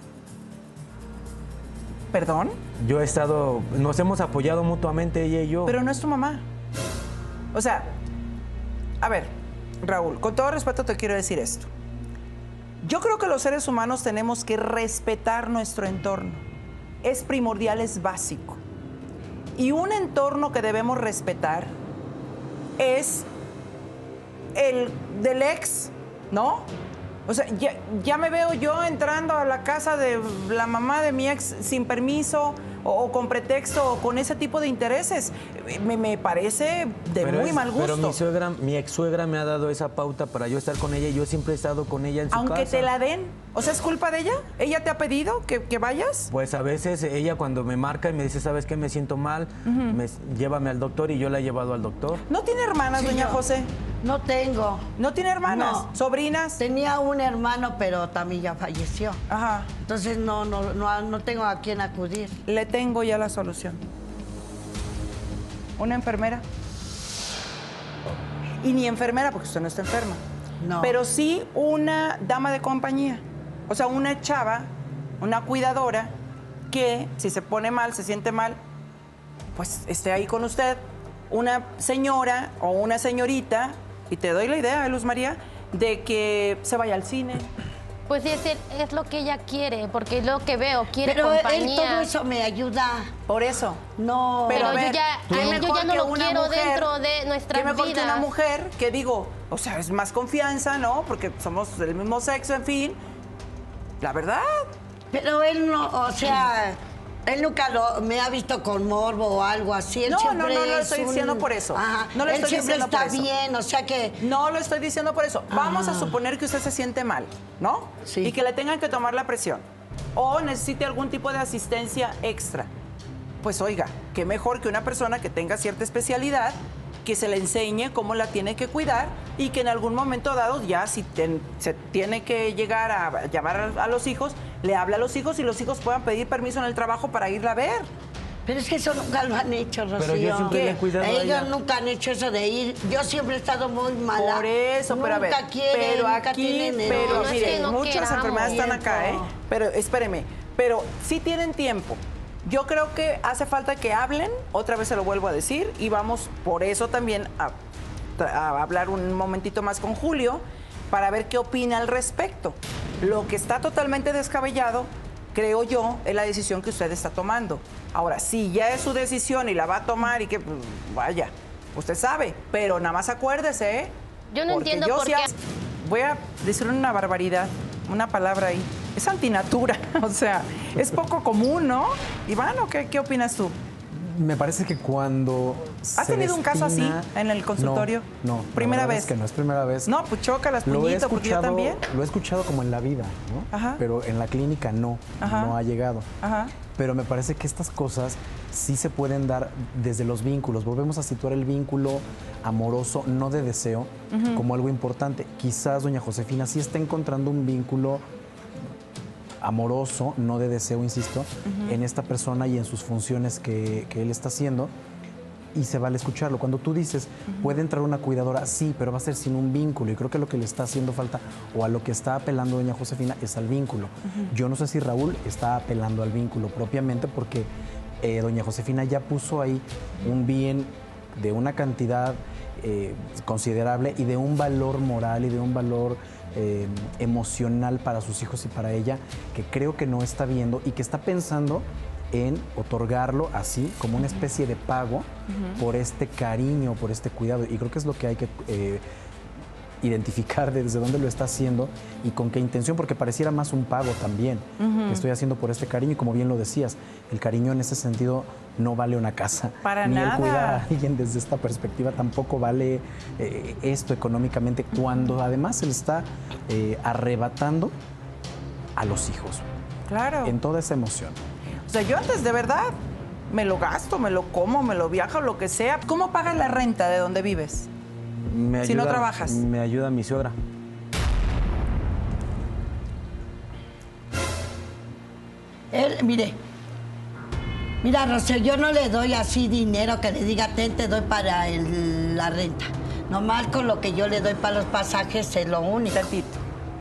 ¿perdón? Yo he estado, nos hemos apoyado mutuamente ella y yo. Pero no es tu mamá. O sea, a ver, Raúl, con todo respeto te quiero decir esto. Yo creo que los seres humanos tenemos que respetar nuestro entorno. Es primordial, es básico. Y un entorno que debemos respetar es el del ex, ¿no? O sea, ya, ya me veo yo entrando a la casa de la mamá de mi ex sin permiso o, o con pretexto o con ese tipo de intereses. Me, me parece de Pero muy es- mal gusto. Pero mi suegra, mi ex suegra me ha dado esa pauta para yo estar con ella y yo siempre he estado con ella en su Aunque casa. te la den. O sea, ¿es culpa de ella? ¿Ella te ha pedido que, que vayas? Pues a veces ella cuando me marca y me dice, ¿sabes qué? Me siento mal, me- llévame al doctor y yo la he llevado al doctor. ¿No tiene hermanas, Sí, doña yo. José? No tengo. ¿No tiene hermanas? No. ¿Sobrinas? Tenía un hermano, pero también ya falleció. Ajá. Entonces no, no, no, no tengo a quién acudir. Le tengo ya la solución. ¿Una enfermera? Y ni enfermera, porque usted no está enferma. No. Pero sí una dama de compañía. O sea, una chava, una cuidadora, que si se pone mal, se siente mal, pues esté ahí con usted. Una señora o una señorita, y te doy la idea, ¿eh, Luz María, de que se vaya al cine. Pues sí, es, es lo que ella quiere, porque es lo que veo, quiere Pero él compañía. todo eso me ayuda. Por eso. No. Pero, Pero a yo ver, ya- qué a él yo mejor ya no que lo una quiero mujer- dentro de nuestras qué mejor que una vidas. mujer que digo, o sea, es más confianza, ¿no? Porque somos del mismo sexo, en fin. La verdad. Pero él no, o sea, él nunca lo, me ha visto con morbo o algo así. Él No, siempre no, no, no lo es estoy un- diciendo por eso. Ajá. No lo él estoy siempre diciendo está por eso. bien, o sea que... No lo estoy diciendo por eso. Vamos a suponer que usted se siente mal, ¿no? Sí. Y que le tengan que tomar la presión. O necesite algún tipo de asistencia extra. Pues oiga, qué mejor que una persona que tenga cierta especialidad, que se le enseñe cómo la tiene que cuidar y que en algún momento dado ya si ten- se tiene que llegar a llamar a, a los hijos, le habla a los hijos y los hijos puedan pedir permiso en el trabajo para irla a ver. Pero es que eso nunca lo han hecho, Rocío. Pero yo siempre le he cuidado a Ellos ella. nunca han hecho eso de ir. Yo siempre he estado muy mala. Por eso, pero a ver, Nunca quieren, pero nunca aquí, tienen el- pero No, no es mire, que no muchas queramos. enfermedades están acá, ¿eh? Tiempo. Pero espéreme, pero sí tienen tiempo. Yo creo que hace falta que hablen, otra vez se lo vuelvo a decir, y vamos por eso también a, a hablar un momentito más con Julio para ver qué opina al respecto. Lo que está totalmente descabellado, creo yo, es la decisión que usted está tomando. Ahora, si ya es su decisión y la va a tomar y que, pues, vaya, usted sabe, pero nada más acuérdese, ¿eh? Yo no Porque entiendo yo por sí qué. as- Voy a decir una barbaridad, una palabra ahí. Es antinatura, o sea, es poco común, ¿no? Iván, ¿qué, qué opinas tú? Me parece que cuando ¿Has se tenido un caso así destina- en el consultorio? No, no. ¿Primera la verdad vez? Es que no es primera vez. No, pues chócalas, Lo he puñito, porque yo escuchado, también. lo he escuchado como en la vida, ¿no? Ajá. Pero en la clínica no, Ajá. no ha llegado. Ajá. Pero me parece que estas cosas sí se pueden dar desde los vínculos. Volvemos a situar el vínculo amoroso, no de deseo, como algo importante. Quizás doña Josefina sí está encontrando un vínculo amoroso, no de deseo, insisto, en esta persona y en sus funciones que, que él está haciendo. Y se vale escucharlo. Cuando tú dices, puede entrar una cuidadora, sí, pero va a ser sin un vínculo. Y creo que lo que le está haciendo falta, o a lo que está apelando doña Josefina, es al vínculo. Yo no sé si Raúl está apelando al vínculo propiamente, porque eh, doña Josefina ya puso ahí un bien de una cantidad eh, considerable y de un valor moral y de un valor eh, emocional para sus hijos y para ella, que creo que no está viendo y que está pensando en otorgarlo así, como una especie de pago por este cariño, por este cuidado. Y creo que es lo que hay que eh, identificar desde dónde lo está haciendo y con qué intención, porque pareciera más un pago también uh-huh. que estoy haciendo por este cariño. Y como bien lo decías, el cariño en ese sentido no vale una casa. Para Ni nada. el cuidar a alguien desde esta perspectiva tampoco vale eh, esto económicamente, cuando además se le está eh, arrebatando a los hijos. Claro. En toda esa emoción. O sea, yo antes de verdad me lo gasto, me lo como, me lo viajo, lo que sea. ¿Cómo pagas la renta de donde vives? Me ayuda, si no trabajas. Me ayuda mi suegra. Él, mire, mira, Rocío, yo no le doy así dinero que le diga, ten, te doy para el, la renta. Nomás con lo que yo le doy para los pasajes es lo único. Tantito.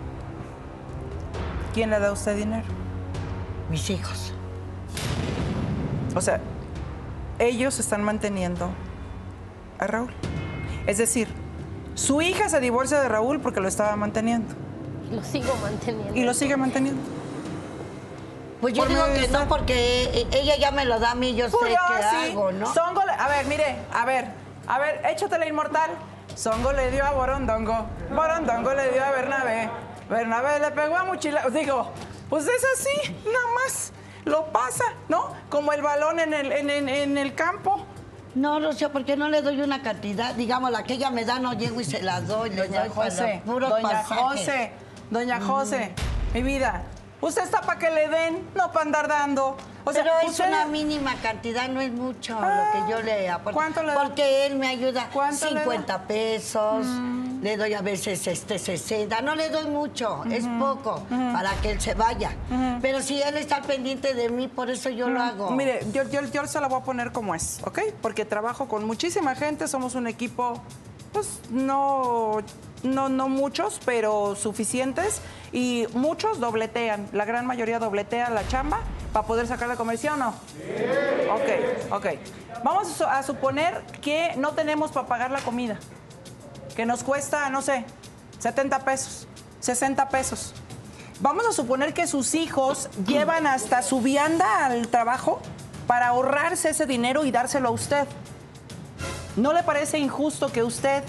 ¿Quién le da a usted dinero? Mis hijos. O sea, ellos están manteniendo a Raúl. Es decir, su hija se divorcia de Raúl porque lo estaba manteniendo. Lo sigo manteniendo. Y lo sigue manteniendo. Pues yo Por digo medio de que no, usted. porque ella ya me lo da a mí, yo sé Pues yo qué sí. hago, ¿no? Songo le- A ver, mire, a ver, a ver, échate la inmortal. Songo le dio a Borondongo, Borondongo le dio a Bernabé, Bernabé le pegó a Mochila. Digo, pues es así, nada más. Lo pasa, ¿no? Como el balón en el, en, en, en el campo. No, Rocío, ¿por qué no le doy una cantidad? Digamos, la que ella me da, no llego y se la doy. Le Doña doy para José, los puros doña pasajes. José, doña José, mi vida, usted está para que le den, no para andar dando. O sea, Pero es usted- una mínima cantidad, no es mucho Ah, lo que yo le aporto. ¿cuánto le da? Porque él me ayuda ¿Cuánto le da? cincuenta pesos, le doy a veces este sesenta, no le doy mucho, es poco para que él se vaya. Pero si él está pendiente de mí, por eso yo lo hago. Mire, yo, yo, yo se la voy a poner como es, ¿ok? Porque trabajo con muchísima gente, somos un equipo, pues no, no, no muchos, pero suficientes. Y muchos dobletean, la gran mayoría dobletea la chamba para poder sacar de comer, ¿sí o no? Sí. Ok, ok. Vamos a su- a suponer que no tenemos para pagar la comida, que nos cuesta, no sé, setenta pesos, sesenta pesos. Vamos a suponer que sus hijos llevan hasta su vianda al trabajo para ahorrarse ese dinero y dárselo a usted. ¿No le parece injusto que usted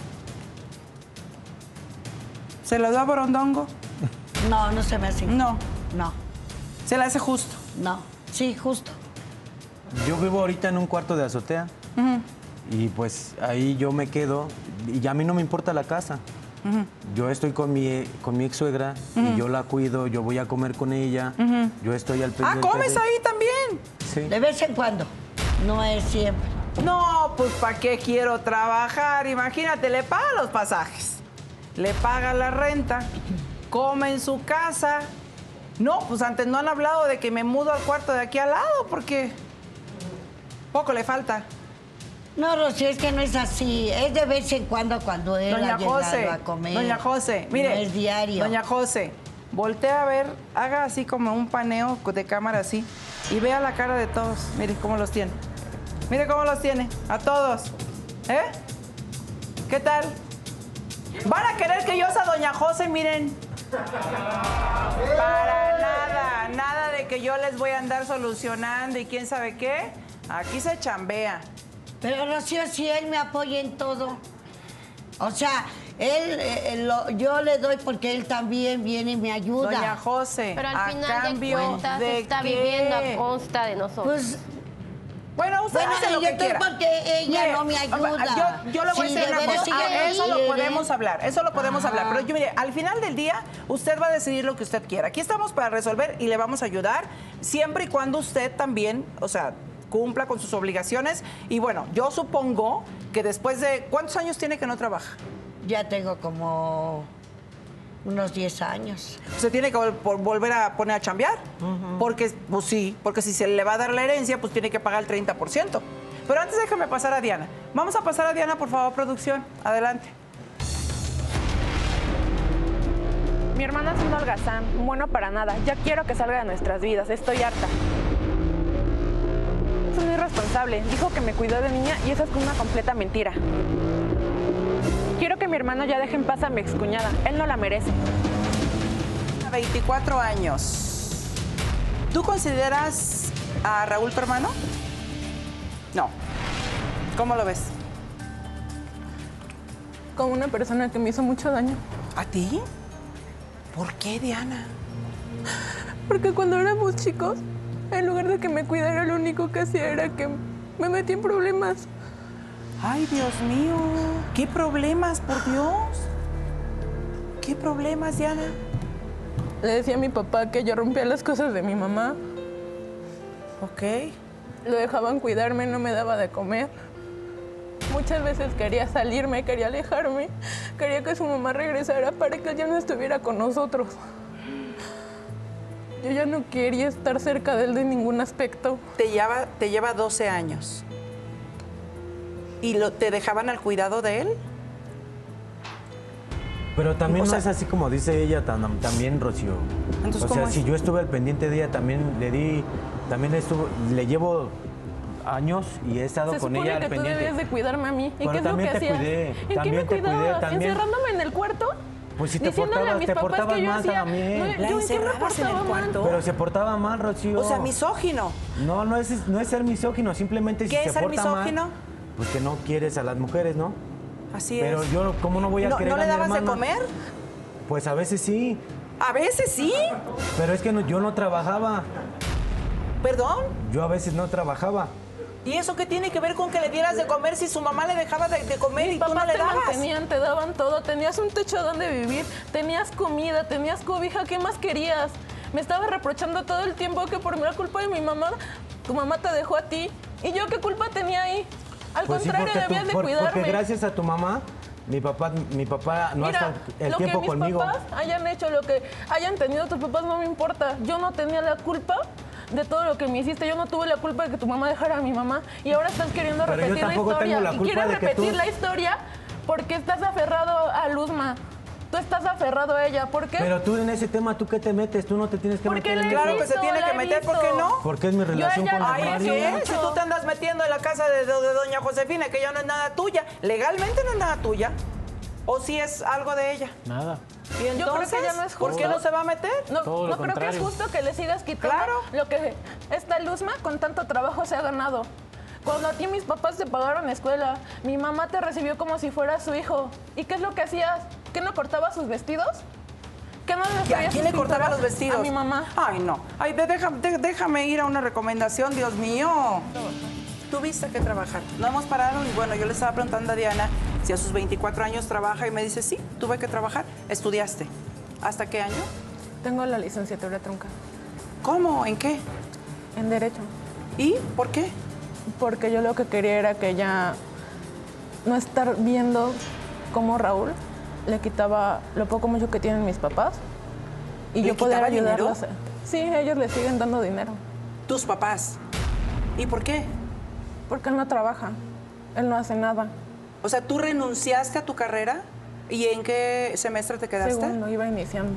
se lo dé a Borondongo? No, no se me hace. No. No, Se le hace justo. no. Sí, justo. Yo vivo ahorita en un cuarto de azotea. Y pues ahí yo me quedo y a mí no me importa la casa. Yo estoy con mi, con mi ex suegra y yo la cuido, yo voy a comer con ella, yo estoy al Ah, pendiente. ¿comes de- ahí también? Sí. De vez en cuando, no es siempre. No, pues ¿para qué quiero trabajar? Imagínate, le paga los pasajes, le paga la renta, come en su casa. No, pues antes no han hablado de que me mudo al cuarto de aquí al lado, porque poco le falta. No, Rocío, es que no es así. Es de vez en cuando cuando él Doña ha llegado José, a comer. doña José, mire. No es diario. Doña José, voltea a ver, haga así como un paneo de cámara así y vea la cara de todos. Mire cómo los tiene. Mire cómo los tiene, a todos. ¿Eh? ¿Qué tal? ¿Van a querer que yo sea doña José? Miren. Para nada, nada de que yo les voy a andar solucionando y quién sabe qué. Aquí se chambea. Pero Rocío, si él me apoya en todo. O sea, él, eh, lo- yo le doy porque él también viene y me ayuda. Doña José, Pero al a final cambio de cuentas de está qué? viviendo a consta de nosotros. Pues, Bueno, usted bueno, hace lo y que entonces quiera. porque ella Mire, no me ayuda. Yo, yo le voy Si a decir de una veras cosa. ella Ah, eso lo quiere. podemos hablar, eso lo podemos hablar. Pero yo, mire, al final del día, usted va a decidir lo que usted quiera. Aquí estamos para resolver y le vamos a ayudar, siempre y cuando usted también, o sea, cumpla con sus obligaciones. Y bueno, yo supongo que después de... ¿Cuántos años tiene que no trabaja? Ya tengo como unos diez años. Se tiene que vol- por- volver a poner a chambear. Porque, pues sí, porque si se le va a dar la herencia, pues tiene que pagar el treinta por ciento. Pero antes déjame pasar a Diana. Vamos a pasar a Diana, por favor, producción. Adelante. Mi hermano es un holgazán, bueno para nada. Ya quiero que salga de nuestras vidas, estoy harta. Es un irresponsable, dijo que me cuidó de niña y eso es una completa mentira. Quiero que mi hermano ya deje en paz a mi excuñada, él no la merece. veinticuatro años. ¿Tú consideras a Raúl tu hermano? No. ¿Cómo lo ves? con una persona que me hizo mucho daño. ¿A ti? ¿Por qué, Diana? Porque cuando éramos chicos, en lugar de que me cuidara, lo único que hacía era que me metía en problemas. Ay, Dios mío. ¿Qué problemas, por Dios? ¿Qué problemas, Diana? Le decía a mi papá que yo rompía las cosas de mi mamá. Ok. Lo dejaban cuidarme, no me daba de comer. Muchas veces quería salirme, quería alejarme. Quería que su mamá regresara para que él ya no estuviera con nosotros. Yo ya no quería estar cerca de él de ningún aspecto. Te lleva, te lleva doce años. ¿Y lo, te dejaban al cuidado de él? Pero también O no sea- es así como dice ella tam- también, Rocío. Entonces, o ¿cómo sea, es? si yo estuve al pendiente de ella, también le di, también estuvo, le llevo años y he estado Se con supone ella que al tú pendiente. debías de cuidarme a mí. ¿Y Pero qué es lo también que te hacías? cuidé, ¿En qué también me te cuidé, cuidabas? también. ¿Encerrándome en el cuarto? Pues si te Diciéndole a portabas, mis te papás portabas que yo mal hacía. también. No, La yo en qué me encerrabas en el portaba mal. cuarto. Pero se portaba mal, Rocío. O sea, misógino. No, no es, no es ser misógino, simplemente si ¿Qué se es ser porta misógino? mal, pues que no quieres a las mujeres, ¿no? Así Pero es. yo, ¿cómo no voy a ¿No, querer ¿no a le mi dabas de hermana? comer? Pues a veces sí, A veces sí. pero es que no- yo no trabajaba. ¿Perdón? Yo a veces no trabajaba. ¿Y eso qué tiene que ver con que le dieras de comer si su mamá le dejaba de, de comer y tú no Papás le te dabas? mantenían, te daban todo, tenías un techo donde vivir, tenías comida, tenías cobija, ¿qué más querías? Me estaba reprochando todo el tiempo que por la culpa de mi mamá, tu mamá te dejó a ti. ¿Y yo qué culpa tenía ahí? Al Pues sí, contrario, porque, tú- debías de por- cuidarme. porque gracias a tu mamá, mi papá, mi papá no Mira, está el lo que tiempo mis conmigo. papás hayan hecho, lo que hayan tenido tus papás no me importa. Yo no tenía la culpa de todo lo que me hiciste. Yo no tuve la culpa de que tu mamá dejara a mi mamá. Y ahora estás queriendo Pero yo repetir la tampoco historia. tengo la y culpa quieres de que repetir tú- la historia porque estás aferrado a Luzma. Tú estás aferrado a ella. ¿Por qué? Pero tú en ese tema, ¿tú qué te metes? Tú no te tienes que Porque meter en le eso. Claro que se visto, tiene la que he meter, ¿por qué visto. no? Porque es mi relación ella con la la Ay, Ay, María. ¿qué? Si tú te andas metiendo en la casa de, de- de doña Josefina, que ya no es nada tuya. Legalmente no es nada tuya. ¿O si es algo de ella? Nada. Y entonces, Yo creo que ya no es ¿por qué justo. no se va a meter? No, Todo no lo creo que es contrario. justo que le sigas quitando Claro. lo que esta Luzma con tanto trabajo se ha ganado. Cuando a ti mis papás te pagaron escuela, mi mamá te recibió como si fuera su hijo. ¿Y qué es lo que hacías? ¿Que no cortabas sus vestidos? ¿Que no les ¿Y a traías quién sus le cortaba pinturas? los vestidos? A mi mamá. Ay, no. Ay, de- deja- de- déjame ir a una recomendación, Dios mío. Tuviste que trabajar. No hemos parado y bueno, yo le estaba preguntando a Diana si a sus veinticuatro años trabaja y me dice, sí, tuve que trabajar. Estudiaste. ¿Hasta qué año? Tengo la licenciatura trunca ¿Cómo? ¿En qué? en Derecho. ¿Y por qué? Porque yo lo que quería era que ella no estar viendo cómo Raúl le quitaba lo poco mucho que tienen mis papás y ¿Le yo poder quitaba dinero? ayudarlas. Sí, ellos le siguen dando dinero. Tus papás. ¿Y por qué? Porque él no trabaja, él no hace nada. O sea, ¿tú renunciaste a tu carrera? ¿Y en qué semestre te quedaste? Segundo, iba iniciando.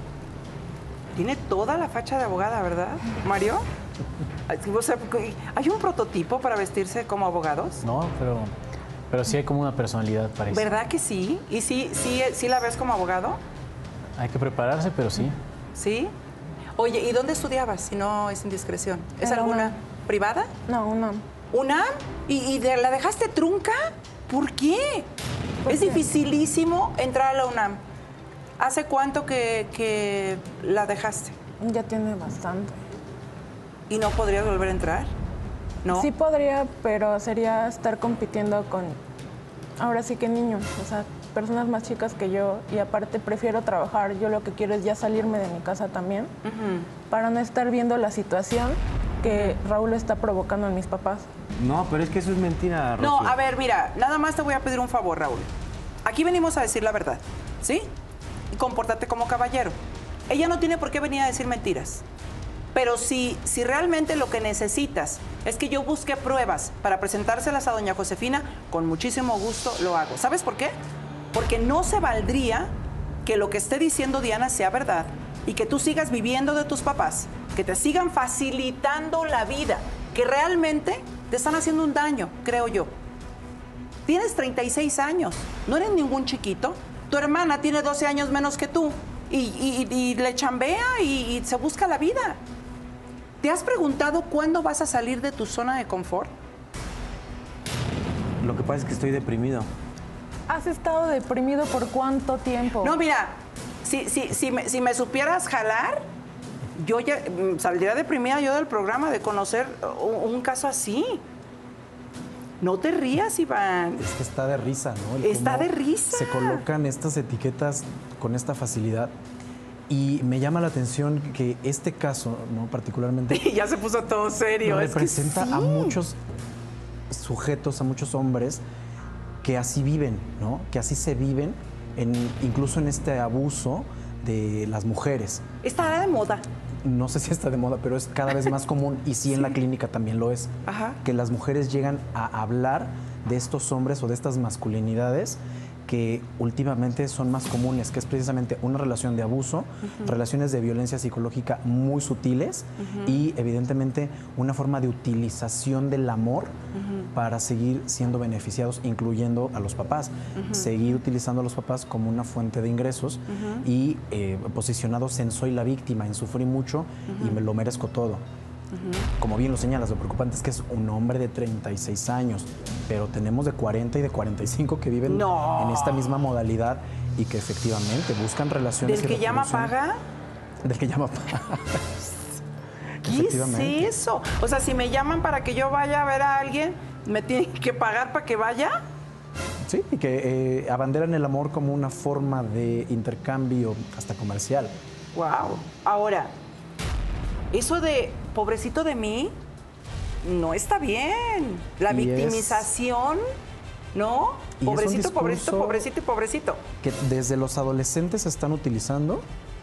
Tiene toda la facha de abogada, ¿verdad, Mario? O sea, ¿hay un prototipo para vestirse como abogados? No, pero, pero sí hay como una personalidad, parece. ¿Verdad que sí? ¿Y sí, sí, sí la ves como abogado? Hay que prepararse, pero sí. ¿Sí? Oye, ¿y dónde estudiabas, si no es indiscreción? ¿Es En la alguna UNAM. privada? No, una. ¿UNAM? ¿Y, y de- la dejaste trunca? ¿Por qué? Es dificilísimo entrar a la UNAM. ¿Hace cuánto que, que la dejaste? Ya tiene bastante. ¿Y no podrías volver a entrar? ¿No? Sí podría, pero sería estar compitiendo con, ahora sí que niños, o sea, personas más chicas que yo. Y aparte prefiero trabajar. Yo lo que quiero es ya salirme de mi casa también, para no estar viendo la situación que Raúl está provocando en mis papás. No, pero es que eso es mentira, Rocío. No, a ver, mira, nada más te voy a pedir un favor, Raúl. Aquí venimos a decir la verdad, ¿sí? Y compórtate como caballero. Ella no tiene por qué venir a decir mentiras. Pero si, si realmente lo que necesitas es que yo busque pruebas para presentárselas a doña Josefina, con muchísimo gusto lo hago. ¿Sabes por qué? Porque no se valdría que lo que esté diciendo Diana sea verdad y que tú sigas viviendo de tus papás, que te sigan facilitando la vida, que realmente te están haciendo un daño, creo yo. Tienes treinta y seis años, no eres ningún chiquito. Tu hermana tiene doce años menos que tú y, y- y le chambea y, y se busca la vida. ¿Te has preguntado cuándo vas a salir de tu zona de confort? Lo que pasa es que estoy deprimido. ¿Has estado deprimido por cuánto tiempo? No, mira, si, si, si, me, si me supieras jalar, yo ya mm, saldría deprimida yo del programa de conocer un, un caso así. No te rías, Iván. Es que está de risa, ¿no? El Está cómo de risa. Se colocan estas etiquetas con esta facilidad. Y me llama la atención que este caso, ¿no? Particularmente, Ya se puso todo serio. es que representa sí. a muchos sujetos, a muchos hombres que así viven, ¿no? Que así se viven, en, incluso en este abuso de las mujeres. Está de moda. No sé si está de moda, pero es cada vez más común y sí, en la clínica también lo es. Ajá. Que las mujeres llegan a hablar de estos hombres o de estas masculinidades que últimamente son más comunes, que es precisamente una relación de abuso, uh-huh. relaciones de violencia psicológica muy sutiles uh-huh. y evidentemente una forma de utilización del amor uh-huh. para seguir siendo beneficiados, incluyendo a los papás. Uh-huh. Seguir utilizando a los papás como una fuente de ingresos uh-huh. y eh, posicionados en soy la víctima, en sufrí mucho uh-huh. y me lo merezco todo. Uh-huh. Como bien lo señalas, lo preocupante es que es un hombre de treinta y seis años, pero tenemos de cuarenta y de cuarenta y cinco que viven no. en esta misma modalidad y que efectivamente buscan relaciones. ¿Del que llama paga? Del que llama paga. ¿Qué es eso? O sea, si me llaman para que yo vaya a ver a alguien, ¿me tienen que pagar para que vaya? Sí, y que eh, abanderan el amor como una forma de intercambio hasta comercial. Wow. Ahora, eso de pobrecito de mí no está bien. La y victimización, es, ¿no? Pobrecito, pobrecito, pobrecito y pobrecito. Que desde los adolescentes se están utilizando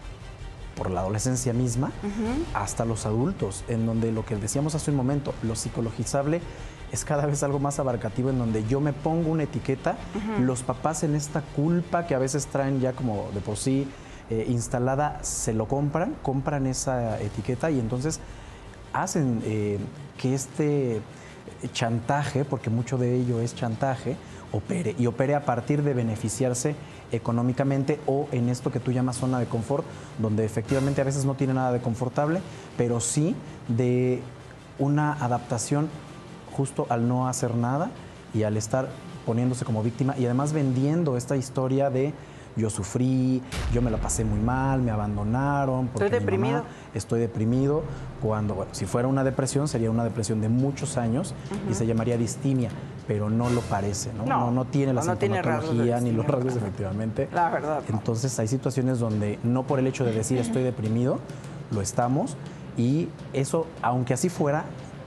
por la adolescencia misma uh-huh. hasta los adultos, en donde lo que decíamos hace un momento, lo psicologizable es cada vez algo más abarcativo, en donde yo me pongo una etiqueta, uh-huh. los papás en esta culpa que a veces traen ya como de por sí eh, instalada, se lo compran, compran esa etiqueta y entonces hacen eh, que este chantaje, porque mucho de ello es chantaje, opere y opere a partir de beneficiarse económicamente o en esto que tú llamas zona de confort, donde efectivamente a veces no tiene nada de confortable, pero sí de una adaptación justo al no hacer nada y al estar poniéndose como víctima y además vendiendo esta historia de yo sufrí, yo me la pasé muy mal, me abandonaron. Porque estoy deprimido. Mamá, estoy deprimido, cuando, bueno, si fuera una depresión, sería una depresión de muchos años uh-huh. y se llamaría distimia, pero no lo parece, ¿no? No, no, no tiene la no, no sintomatología tiene ni los rasgos, efectivamente. La verdad. No. Entonces hay situaciones donde no por el hecho de decir estoy deprimido, lo estamos, y eso, aunque así fuera,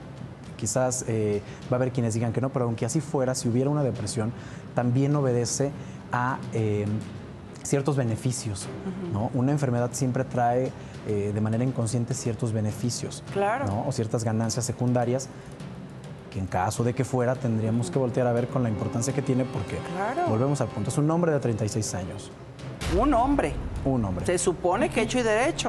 quizás eh, va a haber quienes digan que no, pero aunque así fuera, si hubiera una depresión, también obedece a eh, ciertos beneficios, uh-huh. ¿no? Una enfermedad siempre trae eh, de manera inconsciente ciertos beneficios, claro. ¿no? O ciertas ganancias secundarias que en caso de que fuera tendríamos uh-huh. que voltear a ver con la importancia que tiene, porque claro. volvemos al punto, es un hombre de treinta y seis años. Un hombre. Un hombre. Se supone que hecho y derecho,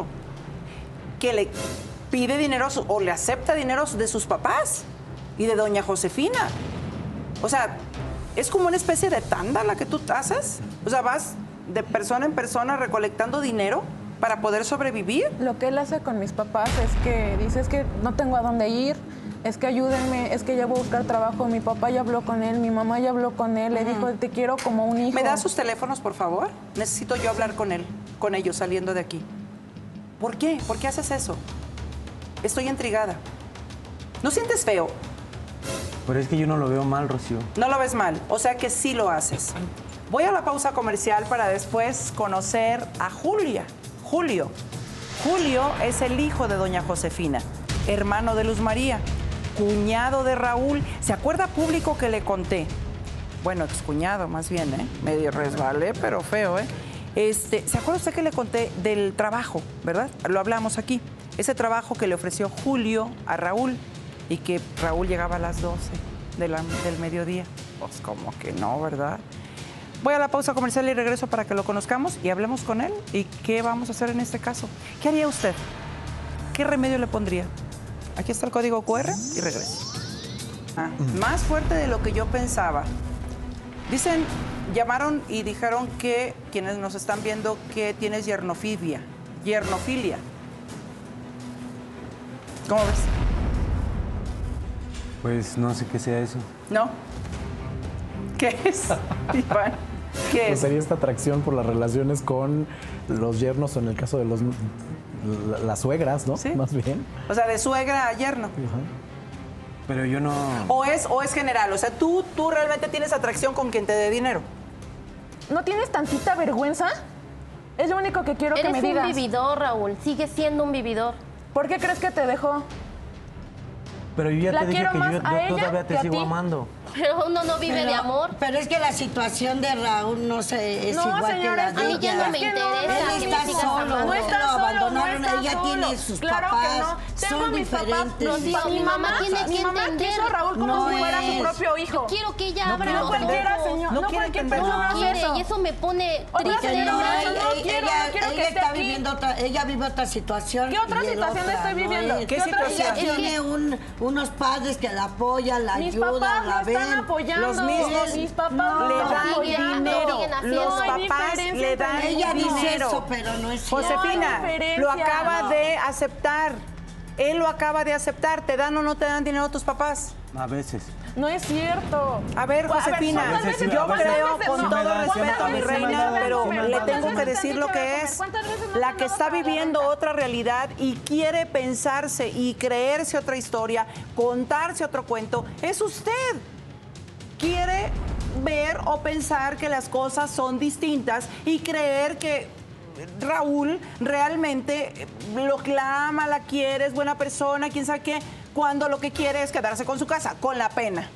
que le pide dinero o le acepta dinero de sus papás y de doña Josefina. O sea, es como una especie de tanda la que tú haces. O sea, vas de persona en persona recolectando dinero para poder sobrevivir. Lo que él hace con mis papás es que dice, es que no tengo a dónde ir, es que ayúdenme, es que ya voy a buscar trabajo. Mi papá ya habló con él, mi mamá ya habló con él, uh-huh. le dijo, te quiero como un hijo. ¿Me das sus teléfonos, por favor? Necesito yo hablar con él, con ellos saliendo de aquí. ¿Por qué? ¿Por qué haces eso? Estoy intrigada. ¿No sientes feo? Pero es que yo no lo veo mal, Rocío. No lo ves mal, o sea que sí lo haces. Voy a la pausa comercial para después conocer a Julia. Julio. Julio es el hijo de doña Josefina, hermano de Luz María, cuñado de Raúl. ¿Se acuerda, público, que le conté? Bueno, excuñado más bien, ¿eh? Medio resbalé, pero feo, ¿eh? Este, ¿se acuerda usted que le conté del trabajo, verdad? Lo hablamos aquí. Ese trabajo que le ofreció Julio a Raúl y que Raúl llegaba a las doce de la, del mediodía. Pues como que no, ¿verdad? Voy a la pausa comercial y regreso para que lo conozcamos y hablemos con él. ¿Y qué vamos a hacer en este caso? ¿Qué haría usted? ¿Qué remedio le pondría? Aquí está el código cu erre y regreso. Ah, más fuerte de lo que yo pensaba. Dicen, llamaron y dijeron que quienes nos están viendo que tienes yernofilia. Yernofilia. ¿Cómo ves? Pues no sé qué sea eso. ¿No? ¿Qué es, Iván? ¿Qué Pues es? sería esta atracción por las relaciones con los yernos o en el caso de los la- las suegras, ¿no? Sí. Más bien. O sea, de suegra a yerno. Pero yo no... O es, o es general. O sea, tú, tú realmente tienes atracción con quien te dé dinero. ¿No tienes tantita vergüenza? Es lo único que quiero que Eres me un digas. vividor, Raúl. Sigues siendo un vividor. ¿Por qué crees que te dejó? Pero yo ya La te dije quiero que más yo, a yo ella todavía que te a sigo ti. amando. Pero uno no vive de amor. Pero es que la situación de Raúl no sé, es No, igual señora, que la de a mí ya ella. no me Es que no, interesa no, Él que está me sigas solo, amando. No él está lo solo, no abandonaron, está ella solo. tiene sus Claro papás, que no. Tengo son a mis papás, diferentes. los- Sí, mi mi mamá, mamá tiene mi que mamá entender. quiso a Raúl como No si fuera su es. propio hijo. Quiero que ella No, abra no los cualquiera, ojos. señor, No no, quiere cualquier entender. persona No hace quiere, eso. y eso me pone Otra triste. Porque no, señora, ella, no quiero, ella- no quiero que ella esté está aquí. viviendo otra, ella vive otra situación. ¿Qué otra y él situación otra, estoy no viviendo? él. ¿Qué otra situación? Ella Es que- tiene un- unos padres que la apoyan, la Mis ayudan, papás la lo están ven. apoyando. Los mismos Mis papás le lo están dan apoyando. dinero. siguen haciendo. Los No hay papás diferencia le entre dan Ella dice dinero. eso, pero no es cierto. Josefina, No hay diferencia. lo acaba No. de aceptar. Él lo acaba de aceptar. ¿Te dan o no te dan dinero tus papás? A veces. No es cierto. A ver, Josefina, ¿cuántas veces- yo cuántas creo veces- con no, todo ¿cuántas respeto a mi veces- reina, cuántas pero veces- le cuántas tengo que veces te han decir lo dicho que de comer? es. ¿Cuántas veces no te La han que dado está para la viviendo renta? otra realidad y quiere pensarse y creerse otra historia, contarse otro cuento, es usted. Quiere ver o pensar que las cosas son distintas y creer que Raúl realmente lo la ama, la quiere, es buena persona, quién sabe qué, cuando lo que quiere es quedarse con su casa, con la pena.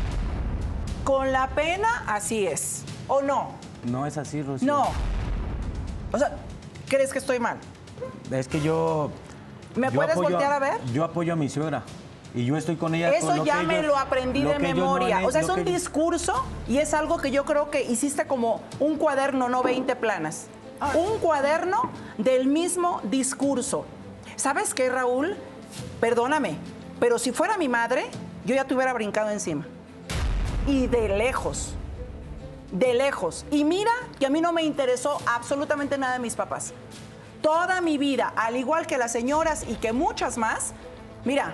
Con la pena, así es. ¿O no? No es así, Rocío. No. O sea, ¿crees que estoy mal? Es que yo... ¿Me yo puedes apoyo- voltear a ver? Yo apoyo a mi suegra. Y yo estoy con ella. Eso con lo ya que me ellos- lo aprendí lo de que ellos no memoria. han- O sea, es lo un que- discurso y es algo que yo creo que hiciste como un cuaderno, no veinte planas. Un cuaderno del mismo discurso. ¿Sabes qué, Raúl? Perdóname, pero si fuera mi madre, yo ya te hubiera brincado encima. Y de lejos. De lejos. Y mira que a mí no me interesó absolutamente nada de mis papás. Toda mi vida, al igual que las señoras y que muchas más, mira,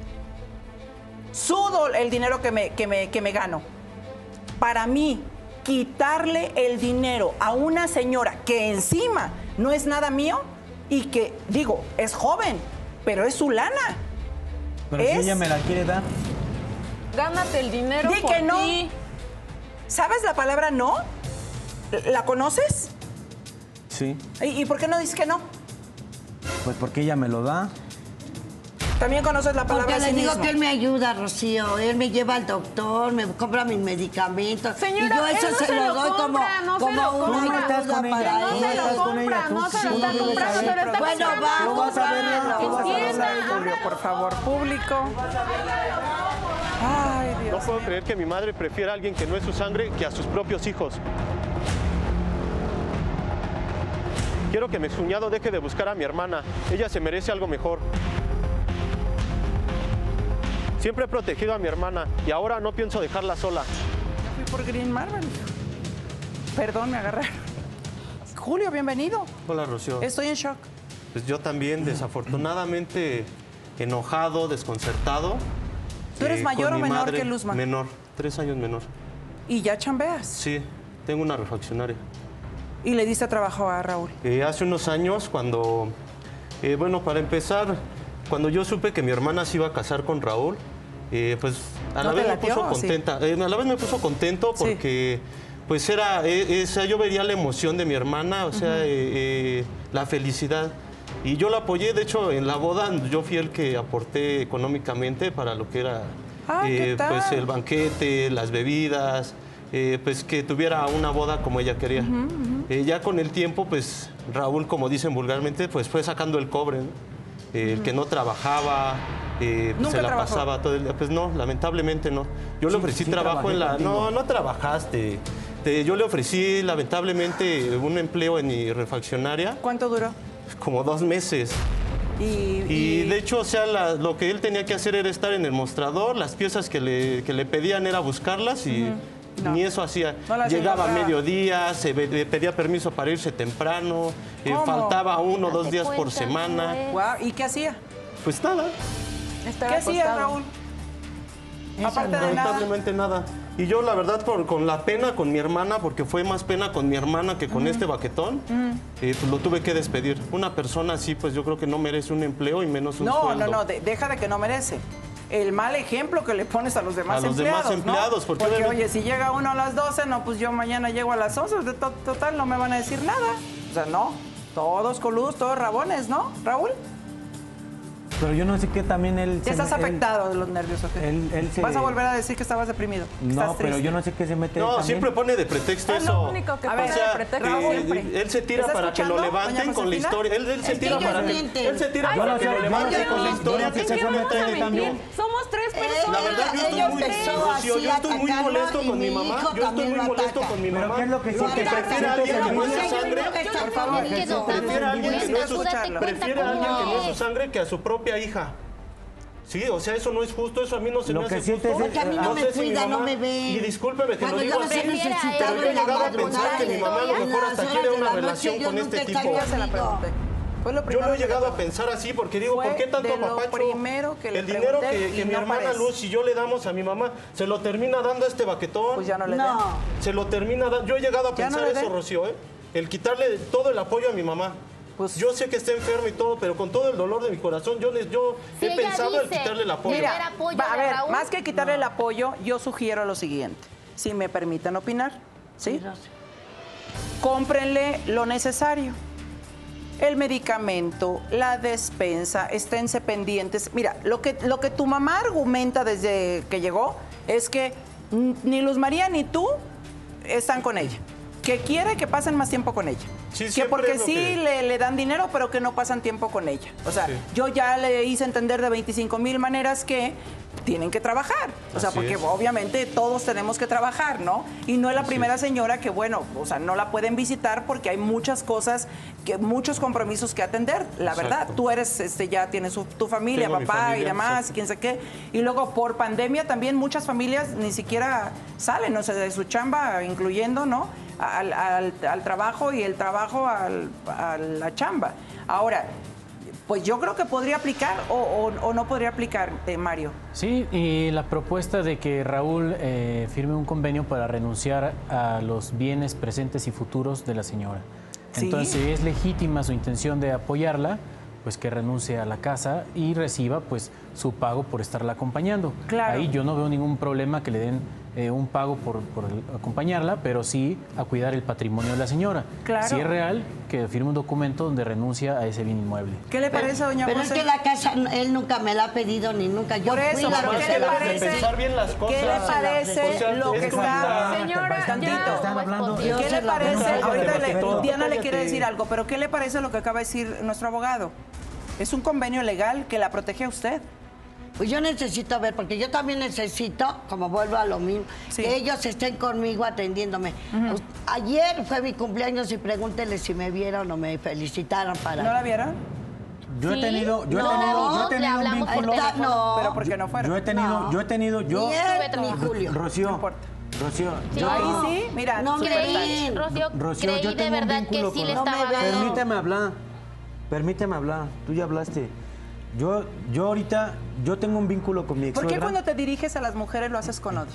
sudo el dinero que me, que me, que me gano. Para mí, quitarle el dinero a una señora que encima no es nada mío y que, digo, es joven, pero es su lana. Pero es- si ella me la quiere dar. Gánate el dinero Di por que no. ti. ¿Sabes la palabra no? ¿La conoces? Sí. ¿Y, y por qué no dices que no? Pues porque ella me lo da. También conoces la palabra Porque le digo cinismo. que él me ayuda, Rocío. Él me lleva al doctor, me compra mis medicamentos. Señora, y yo eso él no se, se lo lo doy como, compra, no se como lo una compra. ayuda Estás con ella, para No él. se lo estás con ella, compra, tú no se lo sí, está tú comprando, sí. se lo está Bueno, comprando. va, Tú vas a ver, cómpralo. tú vas a ver. Entienda. Julio, por favor, público. Ay, No Dios. puedo creer que mi madre prefiera a alguien que no es su sangre que a sus propios hijos. Quiero que mi cuñado deje de buscar a mi hermana. Ella se merece algo mejor. Siempre he protegido a mi hermana y ahora no pienso dejarla sola. Fui por Green Marvel. Perdón, me agarraron. Julio, bienvenido. Hola, Rocío. Estoy en shock. Pues yo también, desafortunadamente, enojado, desconcertado. ¿Tú eres eh, mayor con o mi menor madre. que Luzma? Menor, tres años menor. Y ya chambeas. Sí, tengo una refaccionaria. Y le diste trabajo a Raúl. Eh, hace unos años, cuando, eh, bueno, para empezar, cuando yo supe que mi hermana se iba a casar con Raúl, eh, pues a ¿No la te vez me latió, puso o sí? contenta. Eh, a la vez me puso contento Sí. porque, pues era, eh, eh, o sea, yo vería la emoción de mi hermana, o sea, eh, eh, la felicidad. Y yo la apoyé, de hecho, en la boda yo fui el que aporté económicamente para lo que era, Ah, ¿qué tal? pues el banquete, las bebidas. Eh, pues que tuviera una boda como ella quería. Eh, ya con el tiempo, pues Raúl, como dicen vulgarmente, pues fue sacando el cobre, ¿no? Eh, el que no trabajaba, eh, pues, ¿Nunca se la trabajó? pasaba todo el día. Pues no, lamentablemente no. Yo le Sí, ofrecí sí trabajo en la... trabajé No, contigo. no trabajaste. Te- yo le ofrecí, lamentablemente, un empleo en mi refaccionaria, ¿Cuánto duró? como dos meses. Y, Y y- de hecho, o sea, la- lo que él tenía que hacer era estar en el mostrador, las piezas que le, que le pedían era buscarlas y No. ni eso hacía. No las Llegaba a encontraba. mediodía, se ve- le pedía permiso para irse temprano, eh, ¿Cómo? faltaba uno o dos Date días por cuenta, semana. no es. Guau, ¿y qué hacía? Pues nada, Estar ¿Qué hacía, acostado. Raúl? Aparte de nada. lamentablemente nada. Y yo, la verdad, por, con la pena con mi hermana, porque fue más pena con mi hermana que con uh-huh. este baquetón, uh-huh. eh, pues lo tuve que despedir. Una persona así, pues yo creo que no merece un empleo y menos un no, sueldo. No, no, no, de, deja de que no merece. El mal ejemplo que le pones a los demás empleados. A los empleados, demás empleados. ¿no? Porque, porque oye, si llega uno a las doce, no, pues yo mañana llego a las once, total, no me van a decir nada. O sea, no, todos coludos, todos rabones, ¿no, Raúl? Pero yo no sé qué también él... ¿Ya estás afectado de los nervios o qué? Él, él se... ¿Vas a volver a decir que estabas deprimido? No, pero yo no sé qué se mete No, también. siempre pone de pretexto es eso. lo único que a pone ver, de pretexto. Raúl, eh, él se tira para que lo levanten con la historia. Él, él se es tira que para que... mienten. Él se tira Ay, para sí, que lo pero levanten no, con la no, historia no, que ¿en se qué vamos a mete mentir? también. Somos tres personas. La verdad, yo estoy muy, Rocío, yo estoy muy molesto con mi mamá. Yo estoy muy molesto con mi mamá. ¿Qué es lo que Porque prefiere a alguien que no es su sangre. Por favor, Prefiere a alguien que no es su sangre. Prefiere a alguien que no es su sangre que a su propia hija. Sí, o sea, eso no es justo, eso a mí no se Lo me que hace sientes justo. es- Porque a mí no, No me sé si mi cuida, no mamá- me ve. Y discúlpeme que Cuando lo yo digo los he así, necesitado pero yo he en la llegado a pensar madrugada, que mi mamá a lo en mejor las hasta horas quiere de una la noche, relación yo con nunca este he estado tipo. Ya se la pregunté. Fue lo Yo primero lo he que llegado le a pensar así porque digo, Fue ¿por qué tanto de lo apapacho? primero que le El dinero pregunté que, que y mi no hermana parece. Luz y yo le damos a mi mamá, se lo termina dando a este baquetón. Pues ya no le No. den. Se lo termina dando. Yo he llegado a Ya no pensar le eso, den. Rocío, ¿eh? El quitarle todo el apoyo a mi mamá. Pues- yo sé que está enferma y todo, pero con todo el dolor de mi corazón, yo, les, yo Si he ella pensado en dice quitarle el apoyo. que Mira, Era apoyo va, a de ver, Raúl. más que quitarle el apoyo, yo sugiero lo siguiente. Si me permiten opinar, ¿sí? Cómprenle lo necesario. El medicamento, la despensa, esténse pendientes. Mira, lo que, lo que tu mamá argumenta desde que llegó es que mm, ni Luz María ni tú están con ella. Que quiere que pasen más tiempo con ella. Sí, que siempre porque es lo sí que- le, le dan dinero, pero que no pasan tiempo con ella. O sea, Sí. yo ya le hice entender de veinticinco mil maneras que tienen que trabajar. O sea, Así porque es. obviamente todos tenemos que trabajar, ¿no? Y no es la primera señora que, bueno, o sea, no la pueden visitar porque hay muchas cosas, que muchos compromisos que atender. La verdad, Exacto. tú eres, este, ya tienes su- tu familia, Tengo mi papá y familia, demás, exacto. quién sé qué. Y luego por pandemia también muchas familias ni siquiera salen, o sea, de su chamba, incluyendo, ¿no? Al, al- al trabajo y el trabajo al- a la chamba. Ahora, pues yo creo que podría aplicar o, o- o no podría aplicar, eh, Mario. Sí, y la propuesta de que Raúl eh, firme un convenio para renunciar a los bienes presentes y futuros de la señora. Sí. Entonces, si es legítima su intención de apoyarla, pues que renuncie a la casa y reciba pues su pago por estarla acompañando. Claro. Ahí yo no veo ningún problema que le den eh, un pago por, por acompañarla, pero sí a cuidar el patrimonio de la señora. Claro. Si es real, que firme un documento donde renuncia a ese bien inmueble. ¿Qué le parece, doña Pero José? es que la casa, él nunca me la ha pedido ni nunca. Yo Por eso, fui la pero que ¿qué se le la parece? ofrecí. Pensar bien las cosas. ¿Qué le parece O sea, lo es que como- está... Señora, Tantito. ya. Están hablando... Yo ¿Qué se le la parece? ofrecí. Ahorita Cállate, le- todo, Diana le cállate. quiere decir algo, pero ¿qué le parece lo que acaba de decir nuestro abogado? Es un convenio legal que la protege a usted. Pues yo necesito ver, porque yo también necesito, como vuelvo a lo mismo, Sí. que ellos estén conmigo atendiéndome. Ayer fue mi cumpleaños y pregúntele si me vieron o me felicitaron para... ¿No la vieron? Yo he Sí, tenido, yo he no, tenido, yo he le tenido un hablamos por vínculo. Ahí está, teléfono. no. Pero ¿por qué no fueron? Yo he tenido, No. yo he tenido, yo, Ni él, ni Julio. Rocío, No importa. Rocío, Sí. yo, Ahí No. sí, mira, No me súper ven. touch. Rocío, Rocío, creí yo de tengo un verdad que vínculo sí con- le No me estaba veo. dando. permíteme hablar, permíteme hablar, tú ya hablaste. Yo, yo ahorita, yo tengo un vínculo con mi ex ¿Por qué suegra. cuando te diriges a las mujeres lo haces con odio?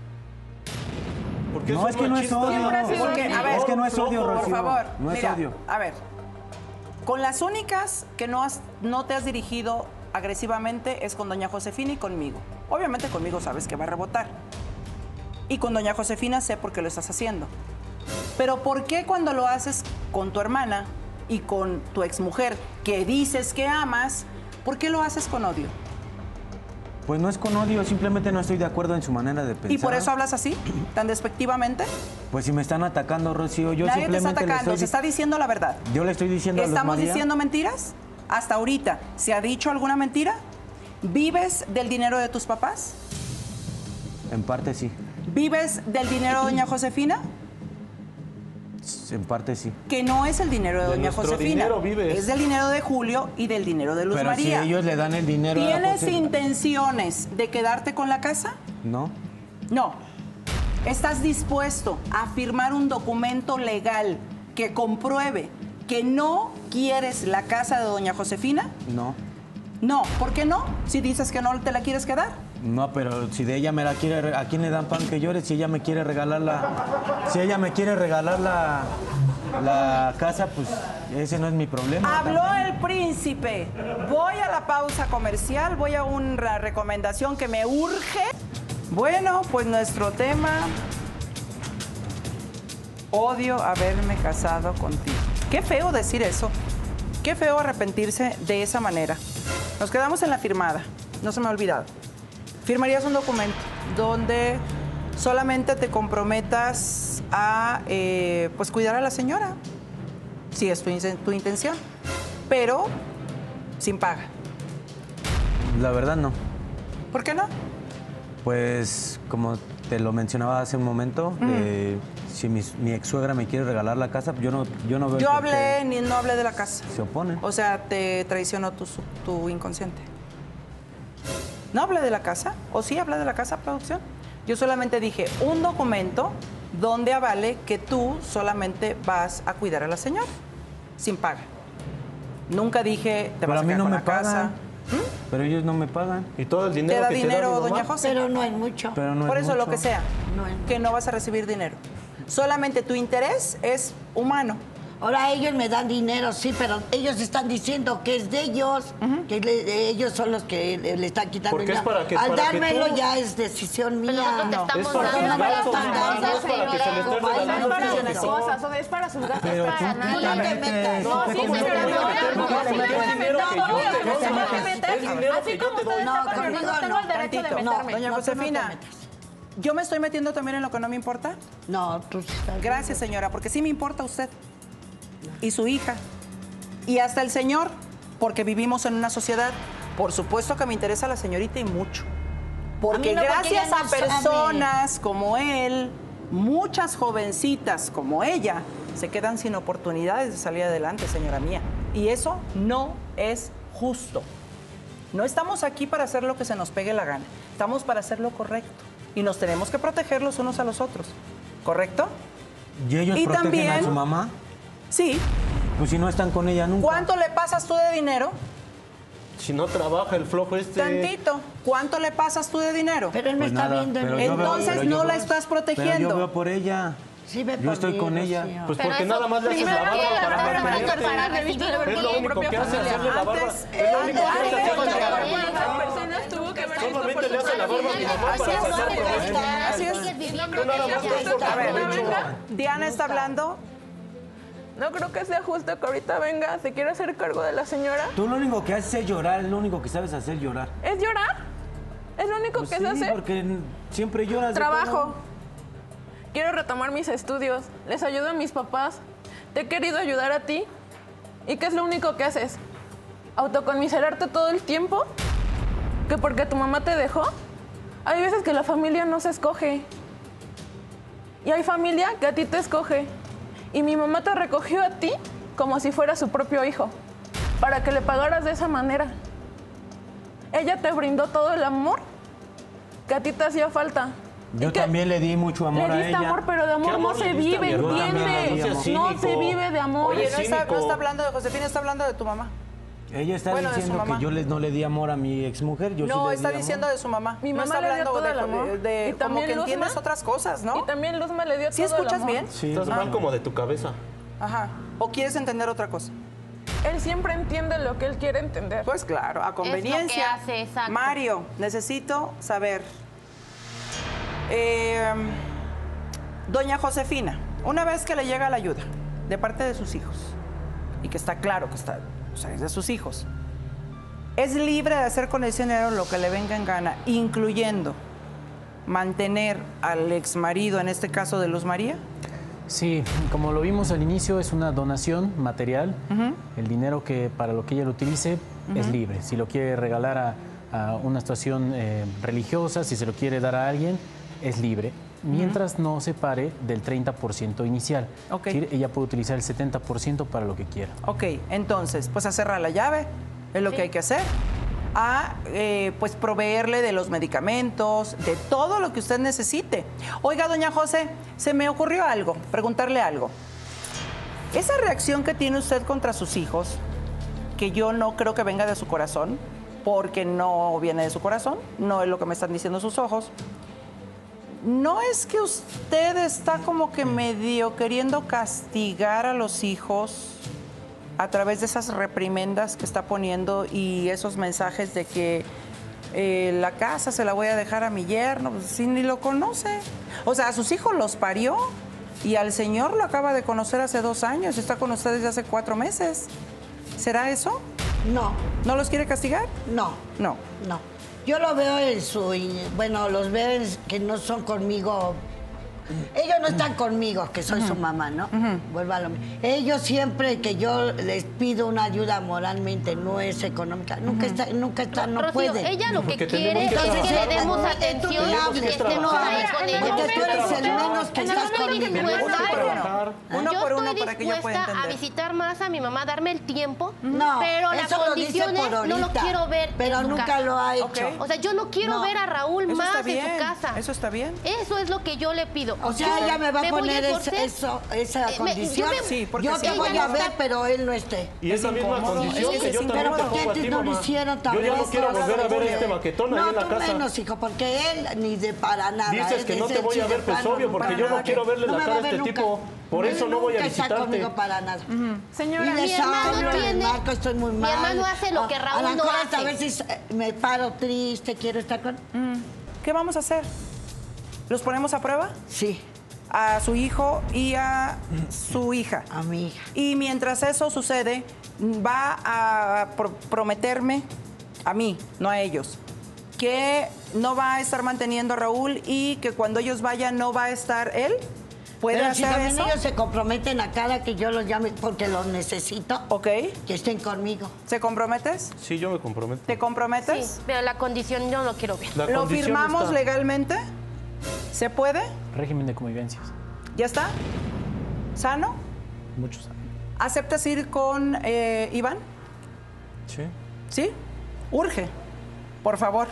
Porque No, son es que no es machistas. odio. Siempre ha sido Porque, así. a ver, Es que no es odio, por Rocío. Por favor, no es mira, odio. a ver, con las únicas que no, has, no te has dirigido agresivamente es con doña Josefina y conmigo. Obviamente conmigo sabes que va a rebotar. Y con doña Josefina sé por qué lo estás haciendo. Pero ¿por qué cuando lo haces con tu hermana y con tu exmujer que dices que amas, por qué lo haces con odio? Pues no es con odio, simplemente no estoy de acuerdo en su manera de pensar. ¿Y por eso hablas así, tan despectivamente? Pues si me están atacando, Rocío, yo Nadie te está simplemente le atacando, estoy se está diciendo la verdad. Yo le estoy diciendo a Luz ¿Estamos María, diciendo mentiras? Hasta ahorita, ¿se ha dicho alguna mentira? ¿Vives del dinero de tus papás? en parte sí, ¿Vives del dinero de doña Josefina? en parte sí. Que no es el dinero de, De doña nuestro Josefina. dinero vives. Es del dinero de Julio y del dinero de Luz Pero María. si ellos le dan el dinero a ¿Tienes José- intenciones de quedarte con la casa? No, No. ¿Estás dispuesto a firmar un documento legal que compruebe que no quieres la casa de doña Josefina? no. No. ¿Por qué no? Si dices que no te la quieres quedar. No, pero si de ella me la quiere, ¿a quién le dan pan que llore? Si ella me quiere regalar la, si ella me quiere regalar la, la casa, pues ese no es mi problema. Habló también. el príncipe. Voy a la pausa comercial, voy a una recomendación que me urge. Bueno, pues nuestro tema, odio haberme casado contigo. Qué feo decir eso. Qué feo arrepentirse de esa manera. Nos quedamos en la firmada, no se me ha olvidado. Firmarías un documento donde solamente te comprometas a eh, pues cuidar a la señora, si es tu, tu intención, pero sin paga. La verdad no. ¿Por qué no? Pues como te lo mencionaba hace un momento, mm. eh, si mi, mi ex suegra me quiere regalar la casa, yo no, yo no veo. Yo hablé, ni no hablé de la casa. Se opone. O sea, te traicionó tu, tu inconsciente. ¿No hablé de la casa? ¿O sí hablé de la casa, producción? Yo solamente dije un documento donde avale que tú solamente vas a cuidar a la señora, sin paga. Nunca dije, te Pero vas a, a mí quedar no con me la pagan. casa. ¿Mm? Pero ellos no me pagan. Y todo el dinero ¿Te da que dinero, te da mi doña mamá? José? Pero no es mucho. Pero no Por es eso mucho. lo que sea, No es mucho. que no vas a recibir dinero. Solamente tu interés es humano. Ahora ellos me dan dinero, sí, pero ellos están diciendo que es de ellos, uh-huh. que le, ellos son los que le, le están quitando. Porque ya. es para que Al para dármelo que tú... ya es decisión mía. Pero nosotros te Es estamos para dando sus para gastos, tus no cosas, es para que se le esté señora. regalando. No es para funciona sus así. cosas, o sea, es para sus gastos. Pero para tú, nada. tú también te metas. te- No, te sí, comes señora, el no, dinero. no, no, no, sí, no, me no, puede meter, no, no, no, no, no, no, se no, puede no, meter. es dinero Así que yo como te doy. ustedes No, tapan el conmigo río, tengo no. el derecho de Tantito. meterme. Doña No, tú no te Josefina, metas. ¿yo me estoy metiendo también en lo que no me importa? No, tú sí estás Gracias, señora, porque sí me importa usted y su hija y hasta el señor, porque vivimos en una sociedad. Por supuesto que me interesa la señorita y mucho. Porque A mí no, porque gracias ella no a personas como él, muchas jovencitas como ella, se quedan sin oportunidades de salir adelante, señora mía. Y eso no es justo. No estamos aquí para hacer lo que se nos pegue la gana. Estamos para hacer lo correcto. Y nos tenemos que proteger los unos a los otros. ¿Correcto? ¿Y ellos Y protegen también- a su mamá? Sí. Pues si no están con ella nunca. ¿Cuánto le pasas tú de dinero? Si no trabaja el flojo este... Tantito. ¿Cuánto le pasas tú de dinero? Pero él me Pues está nada, viendo. pero en yo el- veo- Entonces pero yo no la veo- estás Pero protegiendo. yo veo por ella. Sí, ve Yo por estoy mí, con ella. Rocío. Pues Pero porque eso- nada más le haces primero la que barba la para estás mantenerte. haciendo para recibir Es lo único que hace, hacerle la barba. Antes- Es lo único que hace, antes- hacerle la barba. personas tuvo que haber Solamente le hace la barba a mi mamá Así para es, sacar ¿no? provecho. Así es. Tú nada más te A ver, provecho. Diana está hablando. No creo que sea justo que ahorita venga, se quiera hacer cargo de la señora. Tú lo único que haces es llorar, es lo único que sabes hacer, llorar. ¿Es llorar? ¿Es lo único Pues que sí, se hace? porque siempre lloras de Trabajo. todo. Quiero retomar mis estudios. Les ayudo a mis papás. Te he querido ayudar a ti. ¿Y qué es lo único que haces? ¿Autoconmiserarte todo el tiempo? ¿Que porque tu mamá te dejó? Hay veces que la familia no se escoge. Y hay familia que a ti te escoge. Y mi mamá te recogió a ti como si fuera su propio hijo, para que le pagaras de esa manera. Ella te brindó todo el amor que a ti te hacía falta. Yo Y que también le di mucho amor le a diste ella. amor, pero de amor, amor no le se diste a mi vive, hermana? ¿entiendes? No seas No cínico. se vive de amor. Oye, no está, no cínico. está hablando de Josefina, está hablando de tu mamá. Ella está Bueno, de su diciendo mamá. que yo les, no le di amor a mi exmujer. Yo sí No, le está di amor. diciendo de su mamá. Mi no mamá está le dio hablando todo de, el amor. de- de- Y como también que Luzma. entiendes otras cosas, ¿no? Y también Luzma le dio ¿Sí todo el escuchas amor. bien? Sí, Estás mal como de tu cabeza. Ajá. ¿O quieres entender otra cosa? Él siempre entiende lo que él quiere entender. Pues claro, a conveniencia. hace, exacto. Mario, necesito saber. Eh, doña Josefina, una vez que le llega la ayuda de parte de sus hijos, y que está claro que está, o sea, es de sus hijos, es libre de hacer con ese dinero lo que le venga en gana, incluyendo mantener al exmarido, en este caso de Luz María. Sí, como lo vimos al inicio, es una donación material. El dinero que para lo que ella lo utilice es libre. Si lo quiere regalar a, a una situación eh, religiosa, si se lo quiere dar a alguien, es libre. Mientras no se pare del treinta por ciento inicial. Ok. Es decir, ella puede utilizar el setenta por ciento para lo que quiera. Ok, entonces, pues a cerrar la llave, es lo que hay que hacer. A eh, pues proveerle de los medicamentos, de todo lo que usted necesite. Oiga, doña José, se me ocurrió algo, preguntarle algo. Esa reacción que tiene usted contra sus hijos, que yo no creo que venga de su corazón, porque no viene de su corazón, no es lo que me están diciendo sus ojos. ¿No es que usted está como que medio queriendo castigar a los hijos a través de esas reprimendas que está poniendo y esos mensajes de que eh, la casa se la voy a dejar a mi yerno, pues, si ni lo conoce? O sea, a sus hijos los parió y al señor lo acaba de conocer hace dos años, está con ustedes desde hace cuatro meses. ¿Será eso? No. ¿No los quiere castigar? No. No. No. Yo lo veo en su... Bueno, los veo en- que no son conmigo. Ellos no están conmigo, que soy su mamá, ¿no? Vuelvo a lo mismo. Ellos siempre que yo les pido una ayuda moralmente, no es económica, nunca está, nunca está, no Rocío, puede. ella lo que Porque quiere tenemos es que que le trabajar, demos mamá. atención Tenemos y que que estemos trabajar. ahí con ellos. Porque tú eres el menos que En el estás momento conmigo. dispuesta, Tenemos que trabajar. Uno yo por uno estoy para que yo pueda dispuesta a entender. visitar más a mi mamá, darme el tiempo, No, pero la eso lo dice condición por es, no lo ahorita, quiero ver pero en su nunca casa. lo ha hecho. Ok. O sea, yo no quiero No. ver a Raúl Eso más está en bien. su casa. Eso está bien. Eso es lo que yo le pido. O sea, ella me va a ¿Me voy poner a ese- esforzar? eso, esa Eh, me- condición. yo me- Sí, porque yo si te ella voy no a ver, está- pero él no esté. Y esa misma incómodo. condición Es que yo incómodo. también te Pero ¿por qué pongo a ti, antes no lo mamá. hicieron Yo también? ya no quiero volver a ver a este baquetón ahí No, en la tú casa. menos, hijo, porque él ni de para nada. Dices él que es no te el voy a ver, pues cirujano, obvio, porque para yo no nada. quiero verle No la me cara va a este ver nunca. tipo. Por Él eso no voy a nunca está visitarte. conmigo para nada. Señora, y mi les hermano hablo, les tiene- marco, estoy muy mi mal. hermano hace lo que A- Raúl a, la no mejor hasta hace. a veces eh, me paro triste, quiero estar con... ¿Qué vamos a hacer? ¿Los ponemos a prueba? Sí, A su hijo y a su hija. a mi hija. Y mientras eso sucede, va a pro- prometerme a mí, no a ellos, que no va a estar manteniendo a Raúl y que cuando ellos vayan no va a estar él. ¿Puede Pero si hacer también eso? ellos se comprometen a cada que yo los llame porque los necesito, Ok. que estén conmigo. ¿Se comprometes? Sí, yo me comprometo. ¿Te comprometes? Sí, pero la condición yo no quiero ver. La ¿Lo condición firmamos está- legalmente? ¿Se puede? Régimen de convivencias. ¿Ya está? ¿Sano? Muchos años. ¿Aceptas ir con eh, Iván? Sí. ¿Sí? Urge, por favor.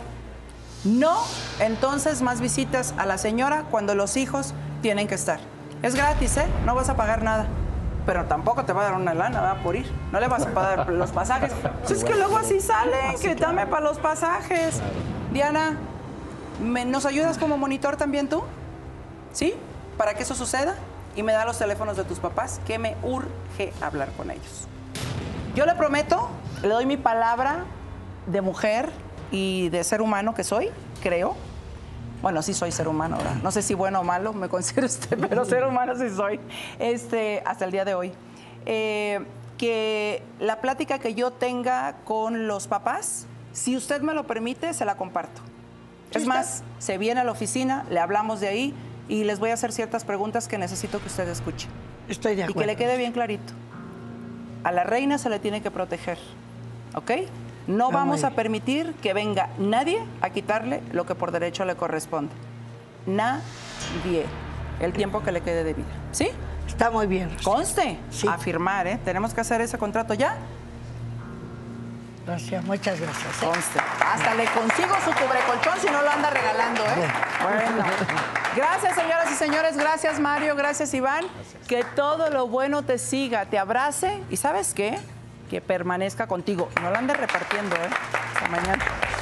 No, entonces más visitas a la señora cuando los hijos tienen que estar. Es gratis, ¿eh? No vas a pagar nada. Pero tampoco te va a dar una lana, ¿verdad? Por ir. No le vas a pagar los pasajes. Pues es que luego así salen, que dame para los pasajes. Diana, ¿me- ¿nos ayudas como monitor también tú? ¿Sí? Para que eso suceda. Y me da los teléfonos de tus papás, que me urge hablar con ellos. Yo le prometo, le doy mi palabra de mujer y de ser humano que soy, creo. Bueno, sí soy ser humano, ¿verdad? No sé si bueno o malo me considero usted, pero ser humano sí soy, este, hasta el día de hoy. Eh, que la plática que yo tenga con los papás, si usted me lo permite, se la comparto. Es más, se viene a la oficina, le hablamos de ahí y les voy a hacer ciertas preguntas que necesito que usted escuche. Estoy de Y acuerdo. que le quede bien clarito. A la reina se le tiene que proteger, ¿ok? No Ah, vamos muy a permitir que venga nadie a quitarle lo que por derecho le corresponde. Nadie. El tiempo que le quede de vida. ¿Sí? Está muy bien. Rosy. Conste. Sí. A firmar, ¿eh? Tenemos que hacer ese contrato ya. Gracias, muchas gracias. ¿eh? Conste. Hasta le consigo su cubrecolchón si no lo anda regalando, ¿eh? Bueno. Gracias, señoras y señores. Gracias, Mario. Gracias, Iván. Que todo lo bueno te siga, te abrace y ¿sabes qué? Que permanezca contigo. No lo andes repartiendo, ¿eh? Hasta mañana.